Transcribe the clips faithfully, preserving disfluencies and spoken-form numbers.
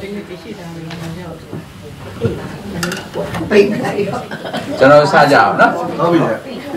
ကျွန်တော်စကြအောင်နော်ဟုတ်ပြီ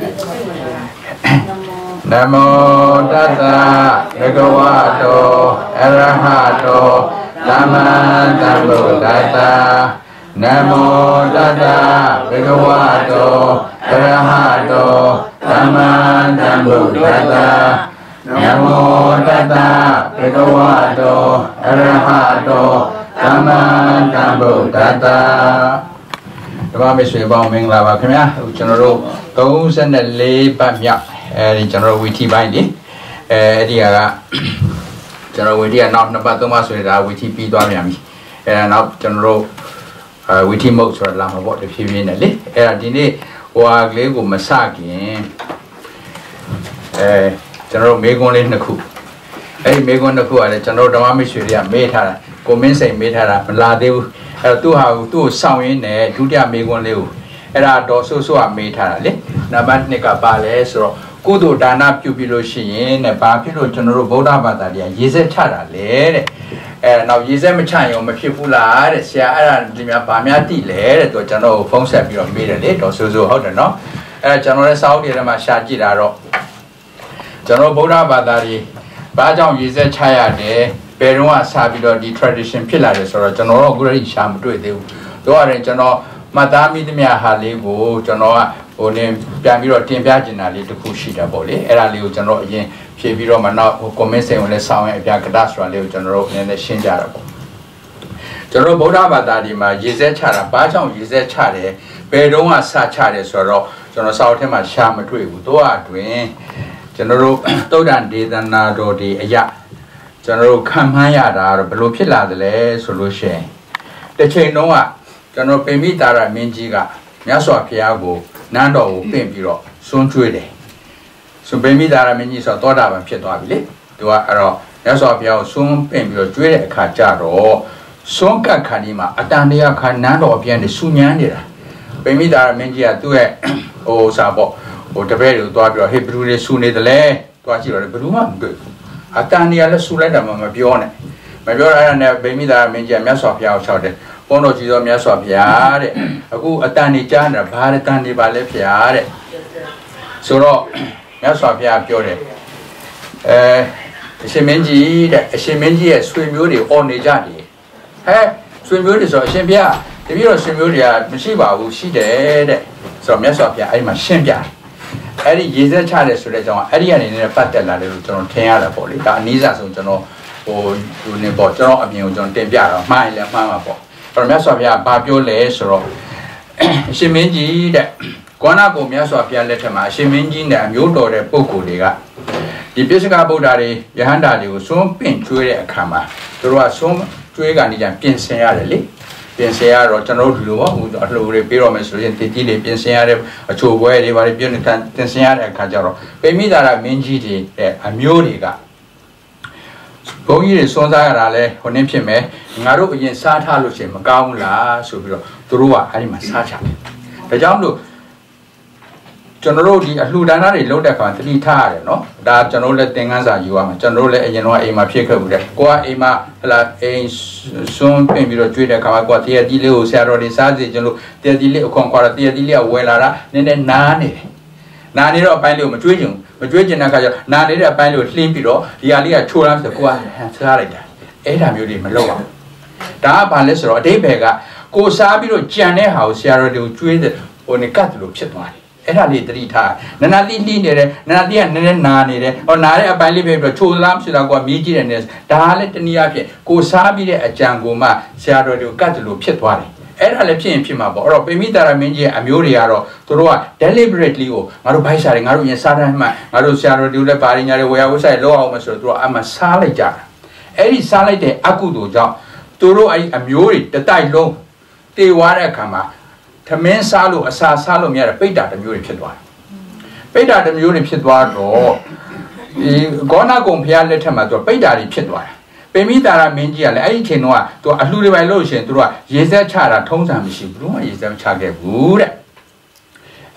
နမောတတ္တဘဂဝတောအရဟတောသမ္မာသမ္ဗုဒ္ဓတ္တနမောတတ္တဘဂဝတောအရဟတောသမ္မာသမ္ဗုဒ္ဓတ္တနမောတတ္တဘဂဝတောအရဟတောသမ္မာသမ္ဗုဒ္ဓတ္တဓမ္မမိတ်ဆွေပေါင်းမင်္ဂလာပါခင်ဗျာကျွန်တော်တို့သုံးဆယ်၄ပတ်မြောက်အဲဒီကျွန်တော်တို့ဝီထီပိုင်းလေအဲဒီကကျွန်တော်ဝီထီကနောက်နှစ်ပတ်သုံးပတ်ဆိုရင်ဒါဝီထီပြီးသွားပြန်ပြီအဲဒါနောက်ကျွန်တော်တို့ဝီထီမုတ်ဆိုတာလာမှာပေါ့တဖြည်းဖြည်းနဲ့လေအဲဒါဒီနေ့ဟိုဟာကလေးကိုမစခင်အဲကျွန်တော်တို့မေကွန်းလေးနှစ်ခုအဲဒီမေကွန်းနှစ်ခုကလည်းကျွန်တော်တို့ဓမ္မမိတ်ဆွေတွေကမေးထားတာကိုမင်းစိန်မေးထားတာမလာသေးဘူးအဲ့တော့သူ့ဟာကိုသူ့ကိုစောင့်ရင်းနဲ့ဒုတိယမေကွန်းလေးကိုအဲ့ဒါတော့ဆိုးဆိုးကမေးထားတာလေနံပါတ်နှစ်ကပါလဲဆိုတော့ကုသိုလ်ဒါနပြုပြီးလို့ရှိရင်တဲ့ဘာဖြစ်လို့ကျွန်တော်တို့ဗုဒ္ဓဘာသာတရားရေးစက်ချတာလဲတဲ့အဲနောက်ရေးစက်မချရင်မဖြစ်ဘူးလားတဲ့ဆရာအဲ့ဒါဒီများဗာများတိလဲတဲ့သူကျွန်တော်ကိုဖုန်းဆက်ပြီးတော့မေးတယ်လေတော့ဆိုးဆိုးဟုတ်တယ်နော်အဲ့ဒါကျွန်တော်လည်းစာအုပ်တွေထဲမှာရှာကြည့်တာတော့ကျွန်တော်ဗုဒ္ဓဘာသာတွေဘာကြောင့်ရေးစက်ချရတယ်ဘယ်တော့မှစပြီးတော့ဒီ tradition ဖြစ်လာတယ်ဆိုတော့ကျွန်တော်တို့အခုလည်းရှာမတွေ့သေးဘူးတို့ရတယ်ကျွန်တော်မှတ်သားမိသမျှဟာလေးကိုကျွန်တော်ကဟိုနေပြန်ပြီးတော့တင်ပြချင်တာလေးတစ်ခုရှိတာပေါ့လေအဲ့ဒါလေးကိုကျွန်တော်အရင်ဖြည့်ပြီးတော့မှနောက်ဟို comment section ကိုလည်းဆောင်းရအပြကတဆိုတာလေးကိုကျွန်တော်တို့နည်းနည်းရှင်းကြတာပေါ့ကျွန်တော်ဗုဒ္ဓဘာသာဒီမှာရေစက်ချတာဘာကြောင့်ရေစက်ချတယ်ဘယ်တော့မှစချတယ်ဆိုတော့ကျွန်တော်စာအုပ်ထဲမှာရှာမတွေ့ဘူးတို့အတွင်ကျွန်တော်တို့သုဒ္ဓံဒေသနာတော်ဒီအရာကျွန်တော်တို့ခံမှန်းရတာတော့ဘယ်လိုဖြစ်လာသလဲဆိုလို့ရှိရင်တစ်ချိန်တုန်းကကျွန်တော်ပိမိတာရမင်းကြီးကမြတ်စွာဘုရားကိုနန်းတော်ကိုပင့်ပြီးတော့ဆွန်းကျွေးတယ်ဆိုပိမိတာရမင်းကြီးဆိုတော့သောတာပန်ဖြစ်သွားပြီလေသူကအဲ့တော့မြတ်စွာဘုရားကိုဆွန်းပင့်ပြီးတော့ကျွေးတဲ့အခါကျတော့ဆွန်းကတ်ခါဒီမှာအတန်တရားခါနန်းတော်အပြန်နေဆူညမ်းနေတာပိမိတာရမင်းကြီးကသူ့ရဲ့ဟိုစာပေါ့ဟိုတပည့်တွေကိုသွားပြီးတော့ဟေးဘယ်သူတွေဆူနေတယ်လဲသွားကြည့်တော့ဘယ်သူမှမတွေ့ဘူးအတန်တရားလည်းဆူလိုက်တာမှမပြောနဲ့မပြောရတဲ့နဲ့ဗိမိတာမင်းကြီးမြတ်စွာဘုရားကိုလျှောက်တယ်ဘုန်းတော်ကြီးတော်မြတ်စွာဘုရားတဲ့အခုအတန်နေကြားနေတာဘာအတန်နေပါလဲဘုရားတဲ့ဆိုတော့မြတ်စွာဘုရားပြောတယ်အဲအရှင်မင်းကြီးတဲ့အရှင်မင်းကြီးရဲ့ဆွေမျိုးတွေអော်နေကြတယ်ဟဲ့ဆွေမျိုးတွေဆိုအရှင်ဘုရားတပည့်တော်ဆွေမျိုးတွေကမရှိပါဘူးရှိတယ်တဲ့ဆိုတော့မြတ်စွာဘုရားအဲ့ဒီမှာရှင်းပြတယ်အဲ့ဒီရေစက်ချတယ်ဆိုတဲ့အကြောင်းအဲ့ဒီအနေနဲ့ပတ်သက်လာတယ်လို့ကျွန်တော်ထင်ရတာပေါ့လေဒါအနည်းစားဆုံးကျွန်တော်ဟိုဒီနေ့ပေါ့ကျွန်တော်အမြင်ကိုကျွန်တော်တင်ပြတော့မှားရင်လည်းမှားမှာပေါ့အဲ့တော့မြတ်စွာဘုရားဘာပြောလဲဆိုတော့အရှင်မင်းကြီးတဲ့ကောနာကိုမြတ်စွာဘုရားလက်ထက်မှာအရှင်မင်းကြီးနဲ့အမျိုးတော်တဲ့ပုဂ္ဂိုလ်တွေကဒီပိဿကဗုဒ္ဓတွေယဟန္တာတွေကိုစွန့်ပင့်ကျွေးတဲ့အခါမှာသူတို့ကစွန့်ကျွေးကနေကြပြင်ဆင်ရတယ်လေပြင်ဆင်ရတော့ကျွန်တော်တို့ဒီလိုပေါ့ဟိုအလှူတွေပေးတော့မယ်ဆိုရင်တတိလေးပြင်ဆင်ရတဲ့အချိုပွဲတွေဘာတွေပြင်ပြင်ဆင်ရတဲ့အခါကျတော့ပိမိတာရမင်းကြီးတွေတဲ့အမျိုးတွေကဘုန်းကြီးတွေစွန့်စားရတာလဲဟိုနည်းဖြစ်မယ်ငါတို့အရင်စားထားလို့ရှိရင်မကောင်းဘူးလားဆိုပြီးတော့သူတို့ကအဲ့ဒီမှာစားချတယ်ဒါကြောင့်လို့ကျွန်တော်တို့ဒီအလှူဒါနတွေလုပ်တဲ့အခါတတိထားရတယ်နော်ဒါကျွန်တော်တို့လည်းသင်ခန်းစာယူရမှာကျွန်တော်တို့လည်းအရင်တော့အိမ်မှာဖြစ်ခဲ့ဘူးတဲ့ကိုကအိမ်မှာဟလာအိမ်စွန့်ပင်ပြီးတော့ကျွေးတဲ့အခါမှာကိုကတရတီလေးကိုဆရာတော်တွေစားစီကျွန်တော်တရတီလေးအခွန်ခွာတော့တရတီလေးကဝယ်လာတာနည်းနည်းနားနေတယ်နာနေတော့အပိုင်းလေးကိုမကျွေးချင်မကျွေးချင်တဲ့အခါကျတော့နာနေတဲ့အပိုင်းလေးကိုလှင်းပြီးတော့ဒီဟာလေးကချိုးလာဆိုကိုကစားလိုက်တာအဲ့ဒါမျိုးတွေမလုပ်အောင်ဒါကဘာလဲဆိုတော့အတိတ်ဘက်ကကိုစားပြီးတော့ကြံတဲ့ဟာကိုဆရာတော်တွေကိုကျွေးတဲ့ဟိုနေကတ်လို့ဖြစ်သွားတယ်အဲ့ဒါလေးတတိထားနနာတိလှီးနေတယ်နနာတိကနည်းနည်းနာနေတယ်ဟောနာတဲ့အပိုင်းလေးပဲပြီးတော့ချိုလားဖြစ်တာကမြည်ကြည့်တယ်နဲ့ဒါလည်းတနည်းအားဖြင့်ကိုစားပြီးတဲ့အကြံကိုမှဆရာတော်တွေကိုကတ်လို့ဖြစ်သွားတယ်အဲ့ဒါလည်းဖြစ်ရင်ဖြစ်မှာပေါ့အဲ့တော့ပိမိတာရမင်းကြီးရဲ့အမျိုးတွေကတော့သူတို့က deliberately ကိုငါတို့ဘိုက်စားတယ်ငါတို့ရင်စားတိုင်းမှငါတို့ဆရာတော်တွေလည်းပါရညာတွေဝေယဝဆိုင်လောက်အောင်မဆိုတော့သူတို့အမှစားလိုက်ကြတာအဲ့ဒီစားလိုက်တဲ့အကုသိုလ်ကြောင့်သူတို့အဲ့ဒီအမျိုးတွေတတိုက်လုံးတေဝါတဲ့အခါမှာသမင်းစားလို့အစာစားလို့မရတဲ့ပိဋ္ဌာတစ်မျိုးတွေဖြစ်သွားတယ်ပိဋ္ဌာတစ်မျိုးတွေဖြစ်သွားတော့ဒီဂေါဏကုံဘုရားလက်ထက်မှာသူပိဋ္ဌာတွေဖြစ်သွားတယ်ပိမိတာရမင်းကြီးကလည်းအဲ့ဒီချိန်တော့သူအလှူတွေပဲလို့ရှိရင်သူတို့ကရေစက်ချတာထုံးစံမရှိဘူးဘယ်လိုမှရေစက်မချခဲ့ဘူးတဲ့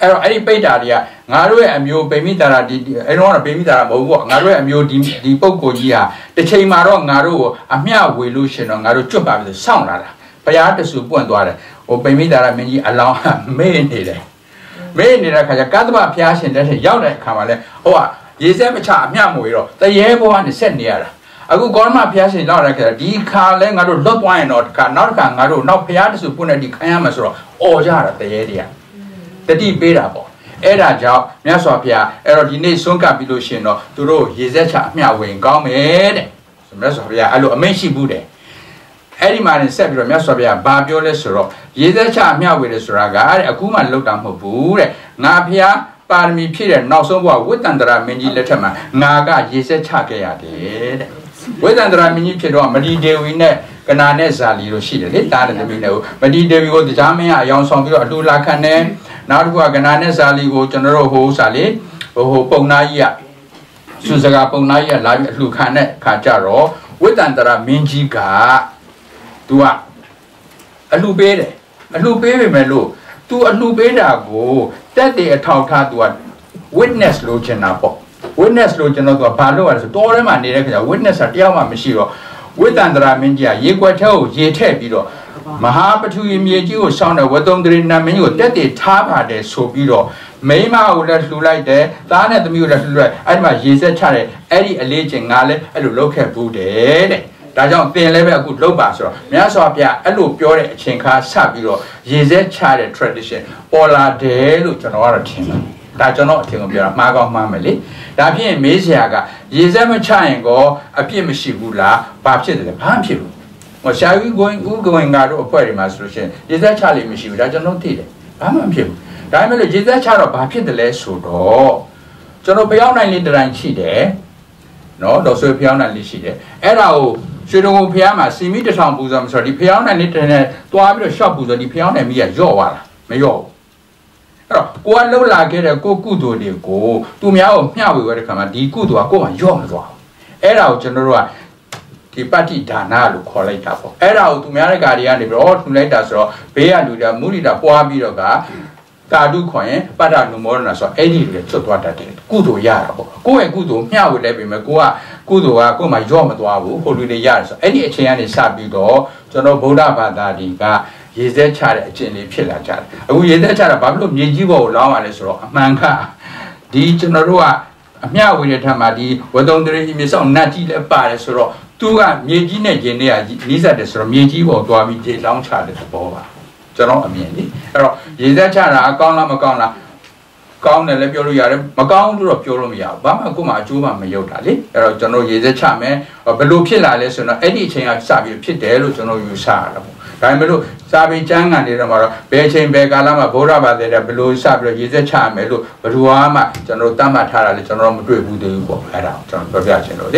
အဲ့တော့အဲ့ဒီပိတ်တာတွေကငါတို့ရဲ့အမျိုးပိမိတာရာဒီအဲ့တော့ပိမိတာရာမဟုတ်ဘူးငါတို့ရဲ့အမျိုးဒီဒီပုံကိုကြီးဟာတစ်ချိန်မှာတော့ငါတို့ကိုအမျှဝေလို့ရှင်တော့ငါတို့ကြွတ်ပါပြီစောင့်လာတာဘုရားတဆူပွင့်သွားတယ်ဟိုပိမိတာရာမင်းကြီးအလောင်းမေ့နေတယ်မေ့နေတဲ့ခါကျကသဗ္ဗဘုရားရှင်တဲ့ရောက်တဲ့အခါမှာလဲဟိုကရေစက်မချအမျှမဝေတော့တရေဘဝနဲ့ဆက်နေရတာအခုကောမဘုရားရှင်လောက်တဲ့ခါဒီခါလဲငါတို့လွတ်သွားရင်တော့ခါနောက်တစ်ခါငါတို့နောက်ဘုရားတဆူပွင့်တဲ့ဒီခံရမှာဆိုတော့အော်ကြတာတရေတွေကတတိပေးတာပေါ့အဲ့ဒါကြောင့်မြတ်စွာဘုရားအဲ့တော့ဒီနေ့ဆွမ်းကပ်ပြီးလို့ရှင်တော့သူတို့ရေစက်ချအမျှဝင်ကောင်းမယ်တဲ့မြတ်စွာဘုရားအဲ့လိုအမိန့်ရှိဘူးတဲ့အဲ့ဒီမှာနေဆက်ပြီးတော့မြတ်စွာဘုရားဘာပြောလဲဆိုတော့ရေစက်ချအမျှဝင်တယ်ဆိုတာကတဲ့အခုမှလောက်တာမဟုတ်ဘူးတဲ့ငါဘုရားပါရမီဖြည့်တဲ့နောက်ဆုံးဘဝဝိတ္တန္တရာမင်းကြီးလက်ထက်မှာငါကရေစက်ချခဲ့ရတယ်တဲ့ဝိတ္တန္တရာမင်းကြီးဖြစ်တော့မဒီဒေဝီနဲ့ကနာနဲ့ဇာလီတို့ရှိတယ်လေတားတဲ့သမီးနဲ့မဒီဒေဝီကိုတရားမင်းအယောင်ဆောင်ပြီးတော့အလှလာခံတယ်နောက်တစ်ခုကကနာနဲ့ဇာလီကိုကျွန်တော်တို့ဟိုဥစားလေဟိုဟိုပုံနာကြီးကစုစကားပုံနာကြီးကလာပြီးအလှခံတဲ့ခါကြတော့ဝိတ္တန္တရာမင်းကြီးကသူကအလှပေးတယ်အလှပေးပေမဲ့လို့သူအလှပေးတာကိုတက်တဲ့အထောက်ထားသူက witness လို့ချင်တာပေါ့ witness လို့ကျွန်တော်ကဘာလို့လဲဆိုတော်ထဲမှာနေတဲ့ခါကျ witness တယောက်မှမရှိတော့ဝိတ္တန္တရာမင်းကြီးကရေကွက်ထဲကိုရေထည့်ပြီးတော့မဟာပထဝီမြေကြီးကိုစောင်းတဲ့ဝတ္တုံတရီနာမင်းကြီးကိုတက်တည်ထားပါတယ်ဆိုပြီးတော့မိမကိုလည်းလှူလိုက်တယ်သားနဲ့သမီးကိုလည်းလှူလိုက်အဲ့ဒီမှာရေစက်ချတယ်အဲ့ဒီအလေးချင်းငါလည်းအဲ့လိုလုပ်ခဲ့ဘူးတယ်တဲ့ဒါကြောင့်သင်လည်းပဲအခုလုပ်ပါဆိုတော့မြတ်စွာဘုရားအဲ့လိုပြောတဲ့အချိန်ခါဆက်ပြီးတော့ရေစက်ချတဲ့ tradition ပေါ်လာတယ်လို့ကျွန်တော်ကတော့ထင်တယ်ဒါကျွန်တော်အထင်ကိုပြောတာမှားကောင်းမှားမယ်လေဒါဖြစ်ရင်မေးစရာကရေစက်မချရင်ကောအပြစ်မရှိဘူးလားဘာဖြစ်တယ်လဲဘာမှဖြစ်ဘူးဟိုရှာယူကိုဦးကိုင်ကတော့အဖွဲ့တွေမှာဆိုလို့ရှိရင်ရေစက်ချလိမ့်မရှိဘူးဒါကျွန်တော်သိတယ်ဘာမှမဖြစ်ဘူးဒါပေမဲ့လို့ရေစက်ချတော့ဘာဖြစ်တယ်လဲဆိုတော့ကျွန်တော်ဖျောင်းနိုင်လေးတိုင်းရှိတယ်နော်တော့ဆွေဖျောင်းနိုင်လေးရှိတယ်အဲ့ဒါကိုရွှေတုံကိုဖျားမှာစီမီတစ်ထောင်ပူဇော်မဆိုတော့ဒီဖျောင်းနိုင်လေးတိုင်းနဲ့တွားပြီးတော့ရှော့ပူဇော်ဒီဖျောင်းနိုင်မိရရော့သွားတာမရော့ဘူးအဲ့တော့ကိုကလှုပ်လာခဲ့တဲ့ကိုကုသိုလ်တွေကိုသူများကိုမျှဝေရတဲ့ခါမှာဒီကုသိုလ်ကကိုယ်မှရော့မသွားဘူးအဲ့ဒါကိုကျွန်တော်တို့ကဒီပတ္တိဒါနလို့ခေါ်လိုက်တာပေါ့အဲ့ဒါကိုသူများတဲ့ကာတွေကနေပြီးတော့ထူလိုက်တာဆိုတော့ဘေးကလူတွေမုရိတာပွားပြီးတော့ကကာတုခေါ်ရင်ပတ္တနုမောဒနာဆိုတော့အဲ့ဒီတွေချွတ်သွားတတ်တယ်ကုသိုလ်ရတာပေါ့ကိုယ့်ရဲ့ကုသိုလ်မျှဝေလိုက်ပြီမဲ့ကိုကကုသိုလ်ကကိုယ်မှရော့မသွားဘူးဟိုလူတွေရတယ်ဆိုအဲ့ဒီအချိန်ကနေစပြီးတော့ကျွန်တော်ဗုဒ္ဓဘာသာဒီကရေစက်ချတဲ့အကျင့်လေးဖြစ်လာကြတယ်အခုရေစက်ချတာဘာဖြစ်လို့မြေကြီးပေါ်ကိုလောင်းရလဲဆိုတော့အမှန်ကဒီကျွန်တော်တို့ကအမျှဝေတဲ့ထက်မှာဒီဝတ္တုံတရီမြေဆောင်နတ်ကြီးလည်းပါတယ်ဆိုတော့သူကမြေကြီးနဲ့ကျင်နေရနီးစပ်တယ်ဆိုတော့မြေကြီးပေါ်သွားပြီးဒီလောင်းချတဲ့သဘောပါကျွန်တော်အမြင်လေအဲ့တော့ရေစက်ချတာအကောင်းလားမကောင်းလားကောင်းတယ်လည်းပြောလို့ရတယ်မကောင်းလို့တော့ပြောလို့မရဘူးဘာမှကိုယ်မှအကျိုးမှမရုပ်တာလေအဲ့တော့ကျွန်တော်ရေစက်ချမယ်ဘယ်လိုဖြစ်လာလဲဆိုတော့အဲ့ဒီအချိန်ကစပြီးဖြစ်တယ်လို့ကျွန်တော်ယူဆရတာပေါ့ဒါပေမဲ့လို့စာပေကျမ်းဂန်တွေတော့မှာတော့ဘယ်ချိန်ဘယ်ကာလမှာဗုဒ္ဓဘာသာတဲ့ဘယ်လိုစပြီးတော့ရေစက်ချမယ်လို့ဘယ်သူမှကျွန်တော်တတ်မှတ်ထားတာလေကျွန်တော်မတွေ့ဘူးသေးဘူးပေါ့အဲ့ဒါကျွန်တော်ပြောပြချင်လို့လေ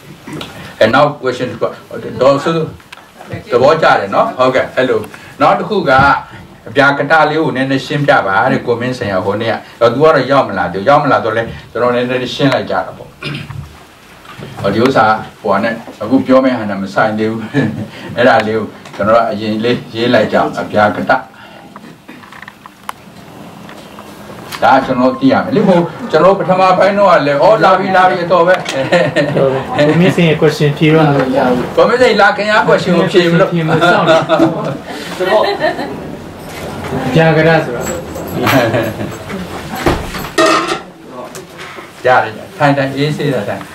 and now question တော့ဆိုတော့ကြားတယ်နော်ဟုတ်ကဲ့အဲ့လိုနောက်တစ်ခုကအပြာကတလေးကိုနည်းနည်းရှင်းပြပါတဲ့ကိုမင်းဆိုင်ရဟိုနေ့ကတော့ तू ကတော့ရောက်မလာသူရောက်မလာတော့လဲကျွန်တော်နည်းနည်းရှင်းလိုက်ကြတာပေါ့ဟောဒီဥစ္စာဟိုနဲ့အခုပြောမယ့်ဟာနဲ့မဆိုင်သေးဘူးအဲ့ဒါလေးကိုကျွန်တော်အရင်လေးရေးလိုက်ကြအောင်အပြာကတဒါကျွန်တော်သိရမယ်လေဟိုကျွန်တော်ပထမပိုင်းတော့လည်းဩလာပြီလာပြီတော့ပဲကိုမင်းဆိုင် question ဖြေတော့လို့ရဘူးကိုမင်းဆိုင်လာခင်ဗျာ question ကိုဖြေမလို့ဖြေမစောင့်တော့ကြာကြရဆိုတော့ကြားတယ်ထိုင်တိုင်အေးစေးတာတိုင်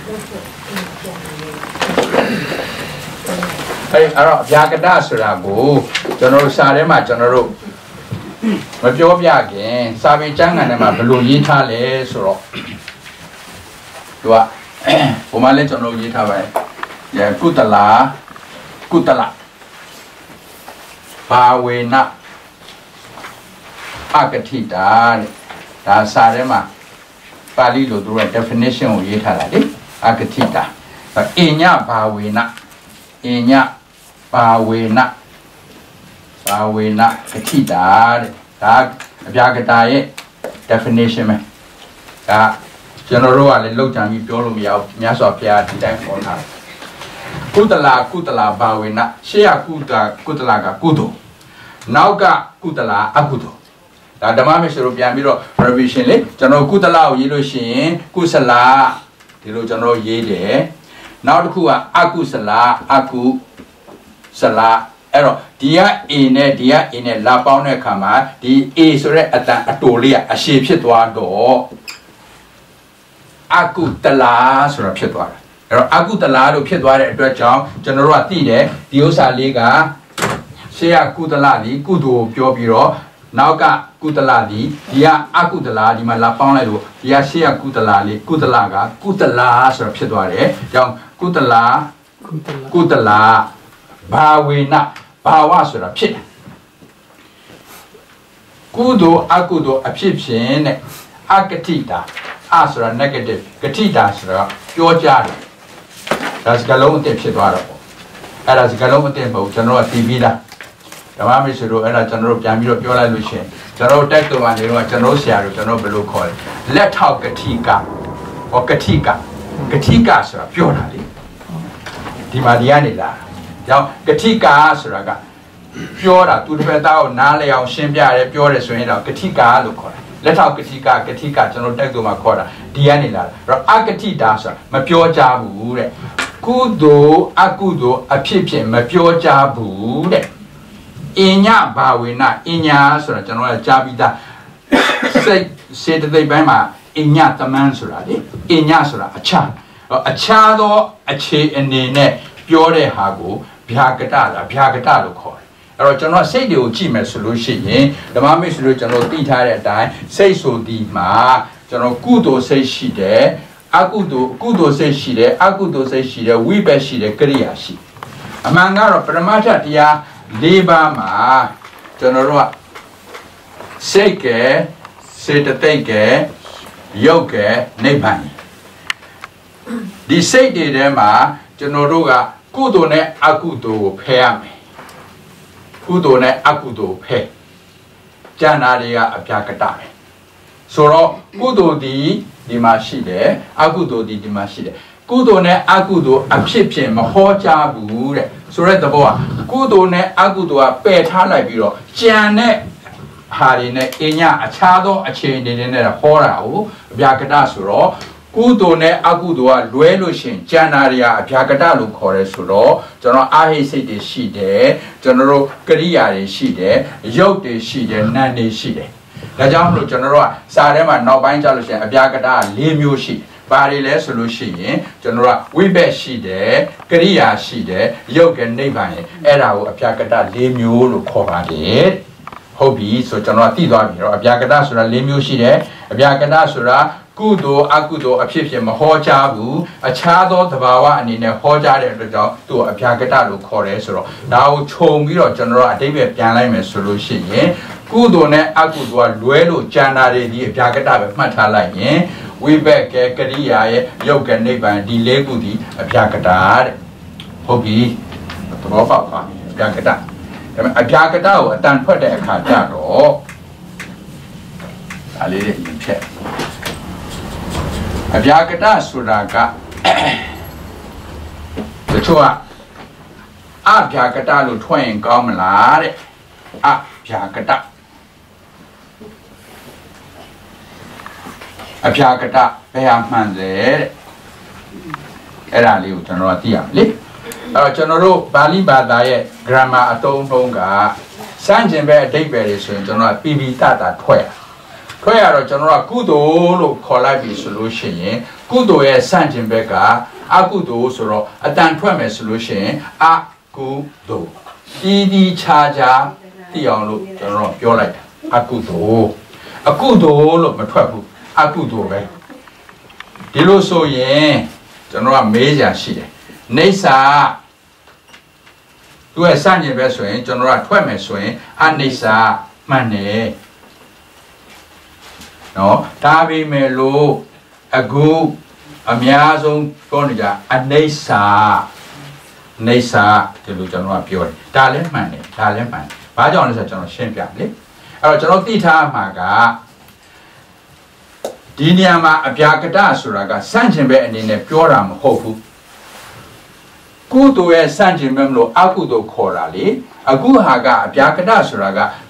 အဲ့အဲ့တော့ဗျာကတဆိုတာကိုကျွန်တော်တို့စာထဲမှာကျွန်တော်တို့မပြောပြခင်စာပေကျမ်းဂန်ထဲမှာဘယ်လိုရေးထားလဲဆိုတော့သူကဘုမလည်းကျွန်တော်ရေးထားပါတယ်ရကုတလာကုတလာဘာဝေနအကတိတာတဲ့ဒါစာထဲမှာပါဠိလိုသူက definition ကိုရေးထားတာလေအကတိတာအညဘာဝေနအညဘာဝေနဘာဝေနကတိတာတဲ့ဒါအပြာကတာရဲ့ definition ပဲဒါကျွန်တော်တို့ကလည်းလောက်ကြံပြီးပြောလို့မရဘူးမြတ်စွာဘုရားဒီတိုင်းခေါ်ထားတယ်ကုတလာကုတလာဘာဝေနရှေ့ကကုတကုတလာကကုသိုလ်နောက်ကကုတလာအကုသိုလ်ဒါဓမ္မမရှိလို့ပြန်ပြီးတော့ revision လေကျွန်တော်ကုသလကိုရေးလို့ရှိရင်ကုသလဒီလိုကျွန်တော်ရေးတယ်နောက်တစ်ခုကအကုသလအကုသလအဲ့တော့ဒီက A နဲ့ဒီက A နဲ့လာပေါင်းတဲ့အခါမှာဒီ A ဆိုတဲ့အတန်အတူလေးကအရှည်ဖြစ်သွားတော့အကုသလဆိုတာဖြစ်သွားတယ်အဲ့တော့အကုသလလို့ဖြစ်သွားတဲ့အတွက်ကြောင့်ကျွန်တော်တို့ကသိတယ်ဒီဥစ္စာလေးကရှေ့ကကုသလဒီကုသိုလ်ပြောပြီးတော့နောက်ကကုသလဒီဒီကအကုသလဒီမှာလာပေါင်းလိုက်လို့ဒီကရှေ့ကကုသလလေးကုသလကကုသလဆိုတာဖြစ်သွားတယ်ကြောင့်ကုသလကုသလဘာဝေနဘာဝဆိုတာဖြစ်တယ်ကုသိုလ်အကုသိုလ်အဖြစ်ဖြင့်တဲ့အကတိတာအဆိုတာ negative ကတိတာဆိုတာပြောကြတယ်ဒါစကလုံးအတင်ဖြစ်သွားတော့အဲ့ဒါစကလုံးအတင်မဟုတ်ကျွန်တော်ကတီးပြီးသားဓမ္မမိတ်ဆွေတို့အဲ့ဒါကျွန်တော်တို့ပြန်ပြီးတော့ပြောလိုက်လို့ရှိရင်ကျွန်တော်တက်တော်ကနေတော့ကျွန်တော်ဆရာတို့ကျွန်တော်ဘယ်လိုခေါ်လဲလက်ထောက်ကတိကဟောကတိကကတိကဆိုတာပြောတာလေဒီမှာဒီကနေလာကြောင့်ကတိကဆိုတာကပြောတာသူတစ်ဖက်သားကိုနားလည်အောင်ရှင်းပြရဲပြောတယ်ဆိုရင်တော့ကတိကလို့ခေါ်တယ်လက်ထောက်ကတိကကတိကကျွန်တော်တက်တော်မှာခေါ်တာဒီကနေလာအဲ့တော့အကတိတာဆိုတာမပြောကြဘူးတဲ့ကုသိုလ်အကုသိုလ်အဖြစ်ဖြင့်မပြောကြဘူးတဲ့အညဘာဝေနအညာဆိုတာကျွန်တော်ကကြားပြီးသားစိတ်စေတသိက်ပိုင်းမှာအညသမန်းဆိုတာလေအညဆိုတာအခြားအခြားသောအခြေအနေနဲ့ပြောတဲ့ဟာကိုဗျာကတလားဗျာကတလို့ခေါ်တယ်အဲ့တော့ကျွန်တော်စိတ်တွေကိုကြည့်မယ်ဆိုလို့ရှိရင်ဓမ္မမိတ်ဆွေတို့ကျွန်တော်သိထားတဲ့အတိုင်းစိတ်ဆိုဒီမှာကျွန်တော်ကုသိုလ်စိတ်ရှိတယ်အကုသိုလ်ကုသိုလ်စိတ်ရှိတယ်အကုသိုလ်စိတ်ရှိတယ်ဝိပက်ရှိတယ်ကရိယာရှိအမှန်ကတော့ပရမတ္ထတရားလေးပါးမှာကျွန်တော်တို့ကစိတ်ကဲစေတသိက်ကဲယုတ်ကဲနိဗ္ဗာန်ဒီစိတ်တွေထဲမှာကျွန်တော်တို့ကကုသိုလ်နဲ့အကုသိုလ်ကိုဖယ်ရမယ်ကုသိုလ်နဲ့အကုသိုလ်ဖယ်ကျန်တာတွေကအပြာကတပဲဆိုတော့ကုသိုလ်ဒီဒီမှာရှိတယ်အကုသိုလ်ဒီဒီမှာရှိတယ်ကုသိုလ်နဲ့အကုသိုလ်အဖြစ်ဖြင့်မဟောကြားဘူးတဲ့ဆိုတဲ့သဘောကကုသိုလ်နဲ့အကုသိုလ်ကပယ်ထားလိုက်ပြီးတော့ကြံတဲ့ဟာတွေနဲ့အညအခြားသောအခြေအနေတွေနဲ့ဟောတာကိုအပြာကတဆိုတော့ကုသိုလ်နဲ့အကုသိုလ်ကလွဲလို့ရှိရင်ကျန်တာတွေကအပြာကတလို့ခေါ်ရဲဆိုတော့ကျွန်တော်အာဟိစိတ်တွေရှိတယ်ကျွန်တော်တို့ကရိယာတွေရှိတယ်ရုပ်တွေရှိတယ်နာမ်တွေရှိတယ်ဒါကြောင့်မလို့ကျွန်တော်တို့ကစာထဲမှာနောက်ပိုင်းကျလို့ရှိရင်အပြာကတက၄မျိုးရှိတယ်ဘာတွေလဲဆိုလို့ရှိရင်ကျွန်တော်ကဝိဘက်ရှိတယ်ကရိယာရှိတယ်ရုပ်ကနိဗ္ဗာန်ရဲ့အဲ့ဒါကိုအပြာကတ၄မျိုးလို့ခေါ်ပါတယ်ဟုတ်ပြီဆိုကျွန်တော်သိသွားပြီတော့အပြာကတဆိုတာ၄မျိုးရှိတယ်အပြာကတဆိုတာကုသိုလ်အကုသိုလ်အဖြစ်ဖြစ်မဟောကြားဘူးအခြားသောသဘာဝအနေနဲ့ဟောကြားတဲ့အတွက်ကြောင့်သူ့အပြာကတလို့ခေါ်တယ်ဆိုတော့ဒါကိုခြုံပြီးတော့ကျွန်တော်အတိတ်ပဲပြန်လိုက်မယ်ဆိုလို့ရှိရင်ကုသိုလ်နဲ့အကုသိုလ်ကလွဲလို့ကျန်တာတွေဒီအပြာကတပဲမှတ်ထားလိုက်ရင်ဝိဘက်ကကရိယာရဲ့ယုတ်ကနိဗ္ဗာန်ဒီလေးခုဒီအပြာကတတဲ့ဟုတ်ပြီသဘောပေါက်ပါအပြာကတဒါပေမဲ့အပြာကတကိုအတန်ထွက်တဲ့အခါကျတော့ဒါလေးတွေဖြတ်အပြာကတဆိုတာကတချို့ကအပြာကတလို့ထွက်ရင်ကောင်းမလားတဲ့အပြာကတအပြာကတဘယ်ဟာမှန်လဲတဲ့အဲ့ဒါလေးကိုကျွန်တော်ကသိရမယ်လေအဲ့တော့ကျွန်တော်တို့ပါဠိဘာသာရဲ့ grammar အသုံးနှုန်းကစမ်းကျင်ပဲအဓိပ္ပာယ်တွေဆိုရင်ကျွန်တော်ကပိပိတတာထွက်ထွက်ရတော့ကျွန်တော်ကကုသိုလ်လို့ခေါ်လိုက်ပြီဆိုလို့ရှိရင်ကုသိုလ်ရဲ့စမ်းကျင်ဘက်ကအကုသိုလ်ဆိုတော့အတန်ထွက်မယ်ဆိုလို့ရှိရင်အကုသိုလ်ဒီဒီခြားခြားသိအောင်လို့ကျွန်တော်ပြောလိုက်တာအကုသိုလ်အကုသိုလ်လို့မထွက်ဘူးအကုသိုလ်ပဲဒီလိုဆိုရင်ကျွန်တော်ကမေးကြရှိတယ်နေစာသူရဲ့စညင်ပဲဆိုရင်ကျွန်တော်ကထွက်မယ်ဆိုရင်အနေစာမှန်တယ်နော်ဒါပေမဲ့လို့အခုအများဆုံးပြောနေကြအနေစာနေစာဒီလိုကျွန်တော်ကပြောတယ်ဒါလည်းမှန်တယ်ဒါလည်းမှန်တယ်ဘာကြောင့်လဲဆိုတော့ကျွန်တော်ရှင်းပြလေအဲ့တော့ကျွန်တော်သိထားမှာကဒီနေရာမှာအပြာကတဆိုတာကစန့်ကျင်ပဲအနေနဲ့ပြောတာမဟုတ်ဘူးကုသိုလ်ရဲ့စန့်ကျင်ပဲမလို့အကုသိုလ်ခေါ်တာလေအခုဟာကအပြာကတဆိုတာက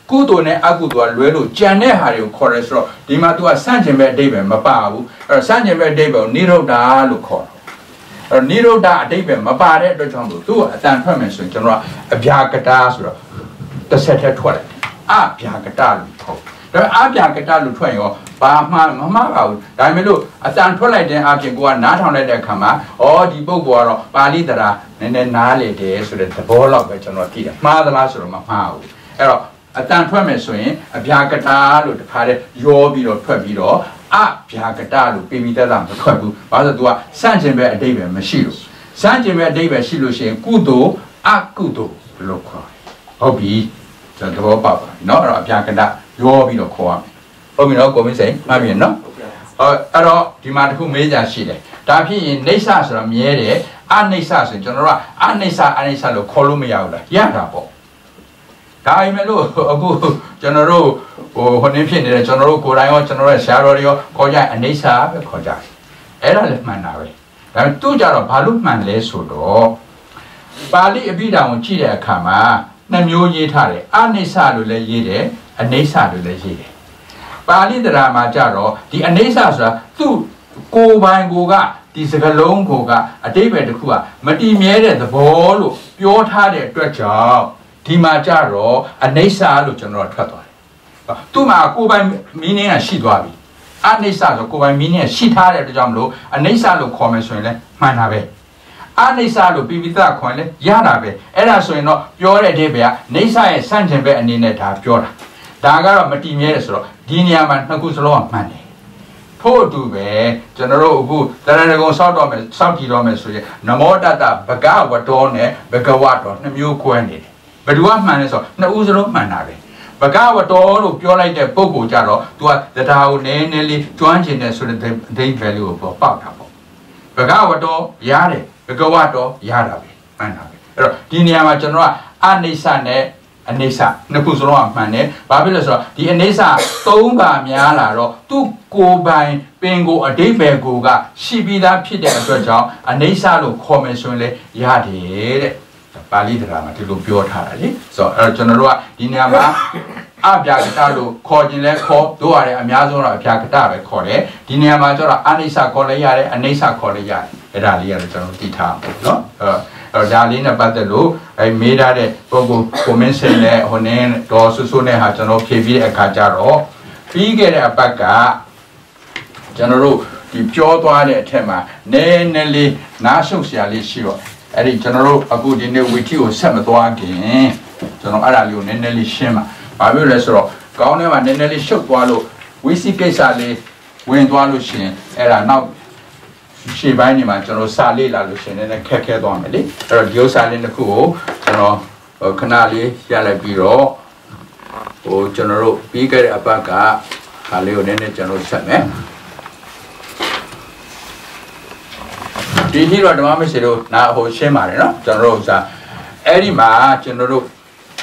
ကုသိုလ်နဲ့အကုသိုလ်ကလွဲလို့ကြံတဲ့ဟာတွေကိုခေါ်ရဲဆိုတော့ဒီမှာ तू ကစန့်ကျင်မဲ့အဓိပ္ပာယ်မပါဘူးအဲ့တော့စန့်ကျင်မဲ့အဓိပ္ပာယ်ကိုနိရောဓလို့ခေါ်တယ်အဲ့တော့နိရောဓအဓိပ္ပာယ်မပါတဲ့အတွက်ကြောင့်မို့ तू အတန်ထွက်မယ်ဆိုရင်ကျွန်တော်ကအဗျာကတာဆိုတော့တစ်ဆက်တည်းထွက်လိုက်အဗျာကတာလို့ခေါ်တယ်အဗျာကတာလို့ထွက်ရင်ရောဘာမှမမှားပါဘူးဒါပေမဲ့လို့အတန်ထွက်လိုက်တဲ့အပြင်ကိုကနားထောင်လိုက်တဲ့အခါမှာဩဒီပုဂ္ဂိုလ်ကတော့ပါဠိတရားနည်းနည်းနားလေတယ်ဆိုတဲ့သဘောလောက်ပဲကျွန်တော်ကြည့်တယ်မှားသလားဆိုတော့မမှားဘူးအဲ့တော့အတန်ထွက်မယ်ဆိုရင်အဗျာကတာလို့တခါတည်းရောပြီးတော့ထွက်ပြီးတော့အဗျာကတာလို့ပြပြီးတတ်တာမထွက်ဘူးဘာလို့လဲ तू ကစန့်ကျင်ပဲအဓိပ္ပာယ်မရှိလို့စန့်ကျင်ပဲအဓိပ္ပာယ်ရှိလို့ရှိရင်ကုသိုလ်အကုသိုလ်လို့ခေါ်ဟုတ်ပြီကျွန်တော်သဘောပေါက်ပါပြီเนาะအဲ့တော့အဗျာကတာရောပြီးတော့ခေါ်ရမယ်ဟုတ်ပြီနော်ကိုမင်းစိန်မှတ်ပြီနော်အဲ့တော့ဒီမှာတခုမေးကြရှိတယ်ဒါဖြစ်ရင်နေဆဆိုတာမြဲတယ်အနေဆဆိုကျွန်တော်တို့ကအနိဆအနေဆလို့ခေါ်လို့မရဘူးလားရတာပေါ့ဒါပေမဲ့လို့အခုကျွန်တော်တို့ဟိုဟိုနေဖြစ်နေတယ်ကျွန်တော်တို့ကိုယ်တိုင်ရောကျွန်တော်တို့ဆရာတော်တွေရောခေါ်ကြအနေဆပဲခေါ်ကြတယ်အဲ့ဒါလည်းမှန်တာပဲဒါပေမဲ့သူကြတော့ဘာလို့မှန်လဲဆိုတော့ပါဠိအဘိဓမ္မာကိုကြည့်တဲ့အခါမှာနှစ်မျိုးရေးထားတယ်အနေဆလို့လည်းရေးတယ်အနေဆလို့လည်းရေးတယ်ပါဠိတရားမှာကြတော့ဒီအနေဆဆိုတာသူ့ကိုယ်ပိုင်ကိုကဒီစကလုံးကိုကအတိပ္ပယ်တစ်ခုကမတည်မြဲတဲ့သဘောလို့ပြောထားတဲ့အတွက်ကြောင့်ဒီမှာကြတော့အနေဆလို့ကျွန်တော်ထွက်သွားတယ်သူ့မှာကိုယ်ပိုင် meaning ကရှိသွားပြီအနေဆဆိုကိုယ်ပိုင် meaning ရှိထားတဲ့အတွက်ကြောင့်မလို့အနေဆလို့ခေါ်မယ်ဆိုရင်လည်းမှန်တာပဲအနေဆလို့ပိပိသခေါ်ရင်လည်းရတာပဲအဲ့ဒါဆိုရင်တော့ပြောတဲ့အဓိပ္ပာယ်ကနေဆရဲ့ဆန့်ကျင်ဘက်အနေနဲ့ဒါပြောတာဒါကတော့မတည်မြဲတယ်ဆိုတော့ဒီနေရာမှာနှစ်ခုစလုံးကမှန်တယ်ထို့အတူပဲကျွန်တော်တို့အခုတရဏဂုံစောက်တော့မယ်စောက်ကြည့်တော့မယ်ဆိုရင်နမောတတဘဂဝတောနဲ့ဘဂဝတောနှစ်မျိုးခွဲနေတယ်ဘယ်သူကမှန်လဲဆိုတော့နှစ်ဦးစလုံးမှန်တာပဲဘဂဝတောလို့ပြောလိုက်တဲ့ပုဂ္ဂိုလ်ကြတော့ तू ကတရားကိုနည်းနည်းလေးကျွမ်းကျင်တယ်ဆိုတဲ့အဓိပ္ပာယ်လေးကိုပေါက်တာပေါ့ဘဂဝတောရတယ်ဘဂဝတောရတာပဲမှန်တာပဲအဲ့တော့ဒီနေရာမှာကျွန်တော်ကအနိစ္စနဲ့အနေဆနှစ်ခုစလုံးကမှန်တယ်။ဘာဖြစ်လဲဆိုတော့ဒီအနေဆသုံးပါများလာတော့သူ့ကိုယ်ပိုင်ပင်ကိုအဓိပ္ပာယ်ကိုကရှိပြီးသားဖြစ်တဲ့အတွက်ကြောင့်အနေဆလို့ခေါ်မယ်ဆိုရင်လည်းရတယ်တဲ့။ပါဠိတရားမှာဒီလိုပြောထားတာလေ။ဆိုတော့အဲ့တော့ကျွန်တော်တို့ကဒီနေရာမှာအဗျာကတလို့ခေါ်ခြင်းလဲခေါ်တို့ရတယ်အများဆုံးတော့အဗျာကတပဲခေါ်တယ်။ဒီနေရာမှာကျတော့အနေဆခေါ်လဲရတယ်အနေဆခေါ်လဲရတယ်။အဲ့ဒါလေးကတော့ကျွန်တော်သိထားအောင်နော်။အဲ့တော့ဒါလေးနဲ့ပတ်သက်လို့အဲမေးထားတဲ့ပုဂ္ဂိုလ်ကိုမင်းစင်နဲ့ဟိုနင်းတော်ဆူဆူနဲ့ဟာကျွန်တော်ဖြည့်ပြီးတဲ့အခါကျတော့ပြီးခဲ့တဲ့အပတ်ကကျွန်တော်တို့ဒီပြောသွားတဲ့အထက်မှာနည်းနည်းလေးနားရှုပ်စရာလေးရှိတော့အဲ့ဒီကျွန်တော်တို့အခုဒီနေ့ဝီတီကိုဆက်မသွားခင်ကျွန်တော်အဲ့ဒါလေးကိုနည်းနည်းလေးရှင်းပါဘာဖြစ်လဲဆိုတော့ကောင်းထဲမှာနည်းနည်းလေးရှုပ်သွားလို့ဝီစီကိစ္စလေးဝင်သွားလို့ရှိရင်အဲ့ဒါနောက်ရှေ့ပိုင်းနေမှာကျွန်တော်စာလေးလာလို့ရှိရင်လည်းခက်ခဲသွားမယ်လေအဲ့တော့ဒီဥစ္စာလေးတစ်ခုကိုကျွန်တော်ခဏလေးရလိုက်ပြီးတော့ဟိုကျွန်တော်တို့ပြီးခဲ့တဲ့အပတ်ကဟာလေးကိုနည်းနည်းကျွန်တော်ဆက်မယ်ဒီနေ့တော့ဓမ္မမရှိတို့နာဟိုရှင်းပါတယ်နော်ကျွန်တော်တို့ဥစ္စာအဲ့ဒီမှာကျွန်တော်တို့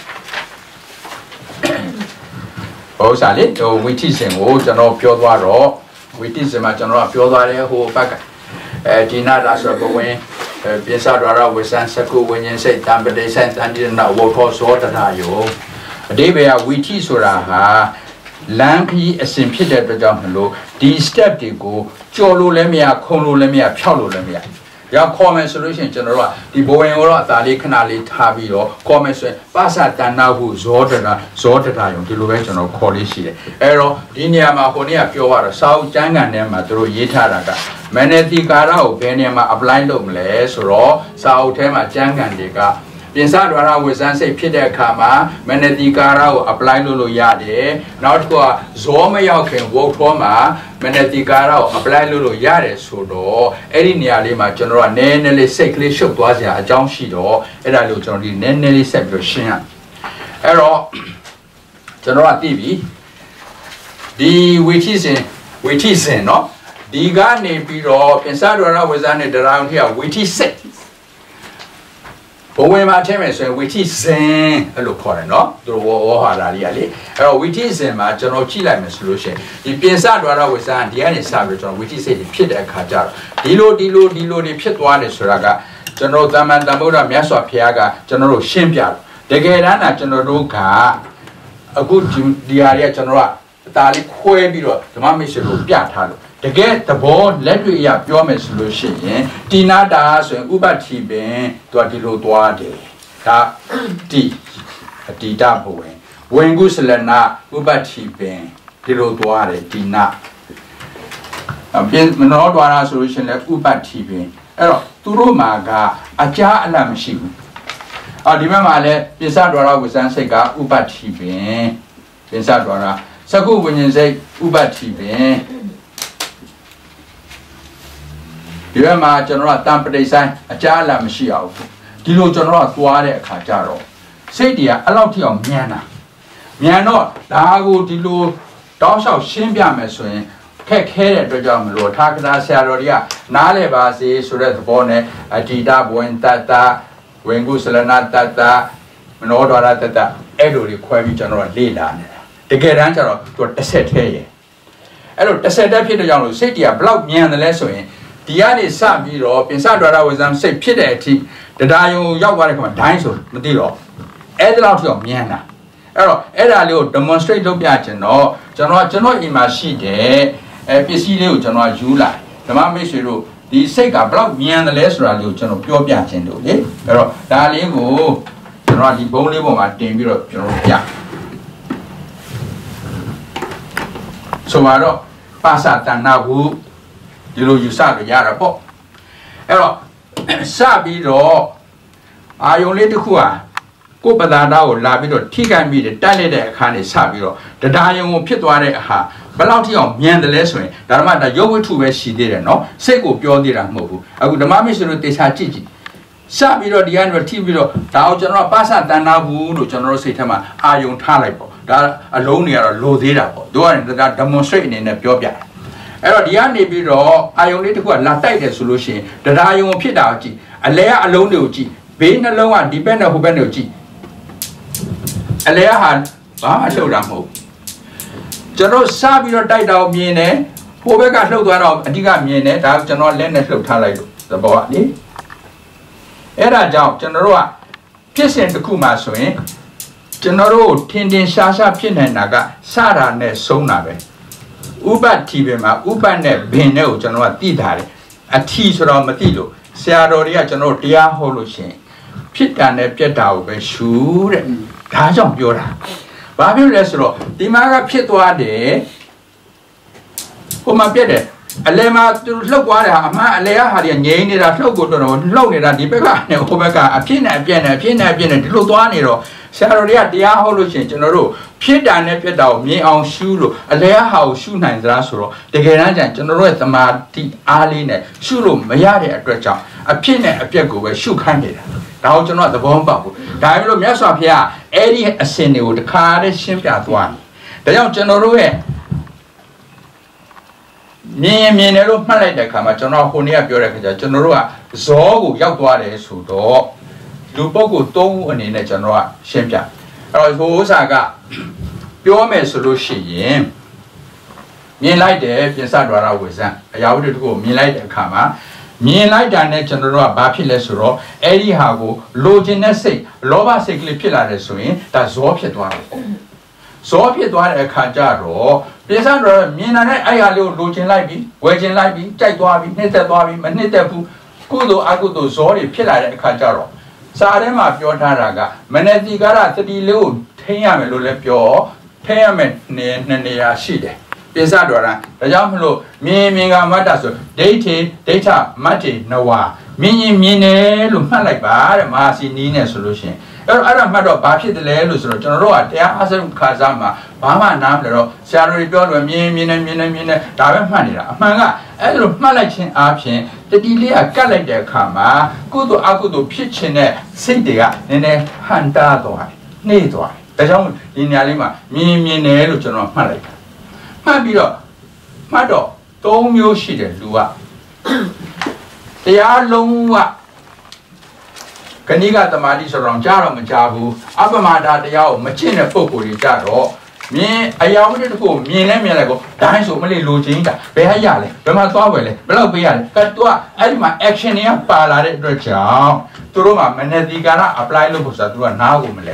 ဟိုဥစ္စာလေးဟိုဝိထိစင်ကိုကျွန်တော်ပြောသွားတော့ဝိထိစင်မှာကျွန်တော်ကပြောသွားတယ်ဟိုဘက်ကအဲဒီနာဒါဆိုဘဝင်ပိစာဒရာဝိဆန်စကုဝိညာဉ်စိတ်တံပတိဆိုင်တန်ဒီနာဝေါထောသောတထာယောအတိဘေယဝိထိဆိုတာဟာလမ်းခီးအစဉ်ဖြစ်တဲ့အတွက်ကြောင့်မလို့ဒီ step တွေကိုကြော်လို့လည်းမရခုံလို့လည်းမရဖြောက်လို့လည်းမရရောက်ခေါ်မယ်ဆိုလို့ရှိရင်ကျွန်တော်တို့ကဒီဘဝင်ကိုတော့အသာလေးခဏလေးထားပြီးတော့ခေါ်မယ်ဆိုရင်ပါစတဏ္ဍဟုဇောတတာဇောတတာယုံဒီလိုပဲကျွန်တော်ခေါ်လေးရှိတယ်အဲတော့ဒီနေရာမှာဟိုနေ့ကပြောရတော့စာအုပ်ကျမ်းဂန်ထဲမှာသူတို့ရေးထားတာကမနတိကာရကိုဘယ်နေရာမှာ apply လုပ်မလဲဆိုတော့စာအုပ်ထဲမှာကျမ်းဂန်တွေကပြင်စဒွါရဝိဇန်စိတ်ဖြစ်တဲ့အခါမှာမနတိကာရကို apply လုပ်လို့ရတယ်နောက်တစ်ခုကဇောမရောက်ခင်ဝုတ်ထောမှာမနတိကာရကို apply လုပ်လို့ရတယ်ဆိုတော့အဲ့ဒီနေရာလေးမှာကျွန်တော်ကနည်းနည်းလေးစိတ်ကလေးရှုပ်သွားစရာအကြောင်းရှိတော့အဲ့ဒါလို့ကျွန်တော်ဒီနည်းနည်းလေးဆက်ပြီးရှင်းရအဲ့တော့ကျွန်တော်ကသိပြီဒီဝိထိစင်ဝိထိစင်เนาะဒီကနေပြီးတော့ပြင်စဒွါရဝိဇန်နဲ့ဒရာုံထိကဝိထိစိတ်ဘဝင်မှာထဲမယ်ဆိုရင်ဝိထိစင်အဲ့လိုခေါ်တယ်နော်သူတို့ဝေါ်ဟာလာလေးကလေအဲ့တော့ဝိထိစင်မှာကျွန်တော်ကြည့်လိုက်မယ်ဆိုလို့ရှိရင်ဒီပြင်စဒွါရဝိဇန်ဒီကနေစပြီးကျွန်တော်ဝိထိစိတ်ဖြစ်တဲ့အခါကျတော့ဒီလိုဒီလိုဒီလိုတွေဖြစ်သွားတယ်ဆိုတာကကျွန်တော်သမ္မာသမ္ဗုဒ္ဓမြတ်စွာဘုရားကကျွန်တော်တို့ရှင်းပြတယ်တကယ်တမ်းကကျွန်တော်တို့က a good the area general, Tali Quabiro, the Mamishu, Piatalo. To get the bone, let me up your solution. Tina das and Uba Tibe, Tuatilo Duade. Ta T, a T double. When Guselana, Uba Tibe, Tilo Duade, Tina. A bit Menodwana solution like Uba Tibe. Ero, Turumaga, a jar alarm machine. I remember Pisadora was Ansega, Uba Tibe. Pisadora. Sagu when you say Uba Tibe. You are my general temper design, a jala machine out. Dilo general Tuare Cajaro. Say, dear, allow to your Miana. Miano, Lago Dilo, Dorsal Shimbia Meswin, Cake headed the Jamlo, Takada Saroria, Nale Basi, Suret Bone, Adida Buen Tata, Wenguselana Tata, Menodora Tata, Edu, Quavi General Lila. The get answer to a set here. Edo, the set up here the young city, a block me and the lesson. The other Sabiro, Pinsadora was them say Pideti, the Dio Yawarik Dinosaur, Madiro. Add out your Miana. Ero, Edalio demonstrate to Piacino, General General Imashide, a P C U General July. The Mamishu, the Sega block me and the less radio General Pure Piacino, eh? Pero, Daligo, General the Boni Woman, Dembiro, General Pia. So, I don't pass out and now. You saw the Yarabo. Ero, Sabiro, I only the Kua. Go but that now, Labido, Tiga me the Dalide Kani Sabiro, the Dion Pitware ha, Balauti on Mian the Lesway, that matter you two where she didn't know, Sego Pio did a move. I would the mammy should this Hachiji. Sabiro, the annual T V, Tao General Passa, Danabu, General Satama, Ayon Talibo, that alone near a low data, doing that demonstrating in a Biobia. Ero the only biro, I only to a latte solution, the Dion Pidaji, a layer alone Uji, being alone and depend on Hubenuji. A layer had, Bama showed a move. General Sabiro died out Miene, who got no one of Adiga Miene, that General Leonard Talay, the body. Era job, General, Pissin the Kuma swing, General Tindin Sasa Pinaga, Sara ne Sonabe. Uba Tibema, Uba ne Beno, General Tidari, a teacher of Matilo, Saroria General Dia Holuchin, Pita ne Pietao, sure, Tajon Yora. Babu Lesro, Dimaga Pietwade, Uma Piede, a lema to look what a lea had a name that logo, loan it at the Bega, Omega, a pin, a pin, a pin, a pin, a Lutuanero, Saroria Dia Holuchin, General. Pieta ne pieta me on shulu, a layer house shoe nine drasuro, the Gerajan general the Marti Aline, Shulu, Mayari at Grecha, a pin a piego where shoe candid. Now to not the bomb bubble. Diablo Mesa Pia, Eddie ascended with the card Shimpia one. The young general me Minero Malay Kama, General Honia Bureca, General Zogu Yaguare Sudo, Lubogu Do and in a general Shimpia. I was Saga. Pure solution. Me like the Pisadora was that. I would go me like the Kama. Me like the nature of Bapilesuro, Eddie Hago, Loginese, Lova Sigli Pillar swing, that's Zopietwan. Zopietwan a Cajaro, Pisadora, Mina, I allow Login Libi, Wagin Libi, Jaguabi, Netababi, Manetabu, Kudo Agudo Zori, Pillar Cajaro. Sarema Piotaraga, Maneti Gara, thirty load, Tayam Lulepio. Payment Nania Shide. Pisadora, the Jamlo, me Minga Mataso, data, data, Mati, Noa, Mini Mine, Lumalaba, Masi Nina solution. Other matter of Bashi the Lelus, General, they are Asam Kazama, Bama Namero, Salary Bill, Min, Mina, Mina, Mina, Davanfanida, Manga, Elo Malachin option, the Delia Galade Kama, Gudu Agudu Pitchine, Sindia, and a Handado, Nedor. The young in Yalima, me, me, Nelo, General Malaka. My below, my dog, don't you see the Lua? They are long. Caniga the Madis around Jaro Majabu, Abamada, the Yao, Machina Pokuri Jaro. Me, I wanted to go, me and me, I go, dance of Malay Lujinga, Behayale, Bema Tawele, Belobian, Catua, add my action here, Palare, Rachel, Turuma, Manedigana, apply Lubusa to a now, Malay.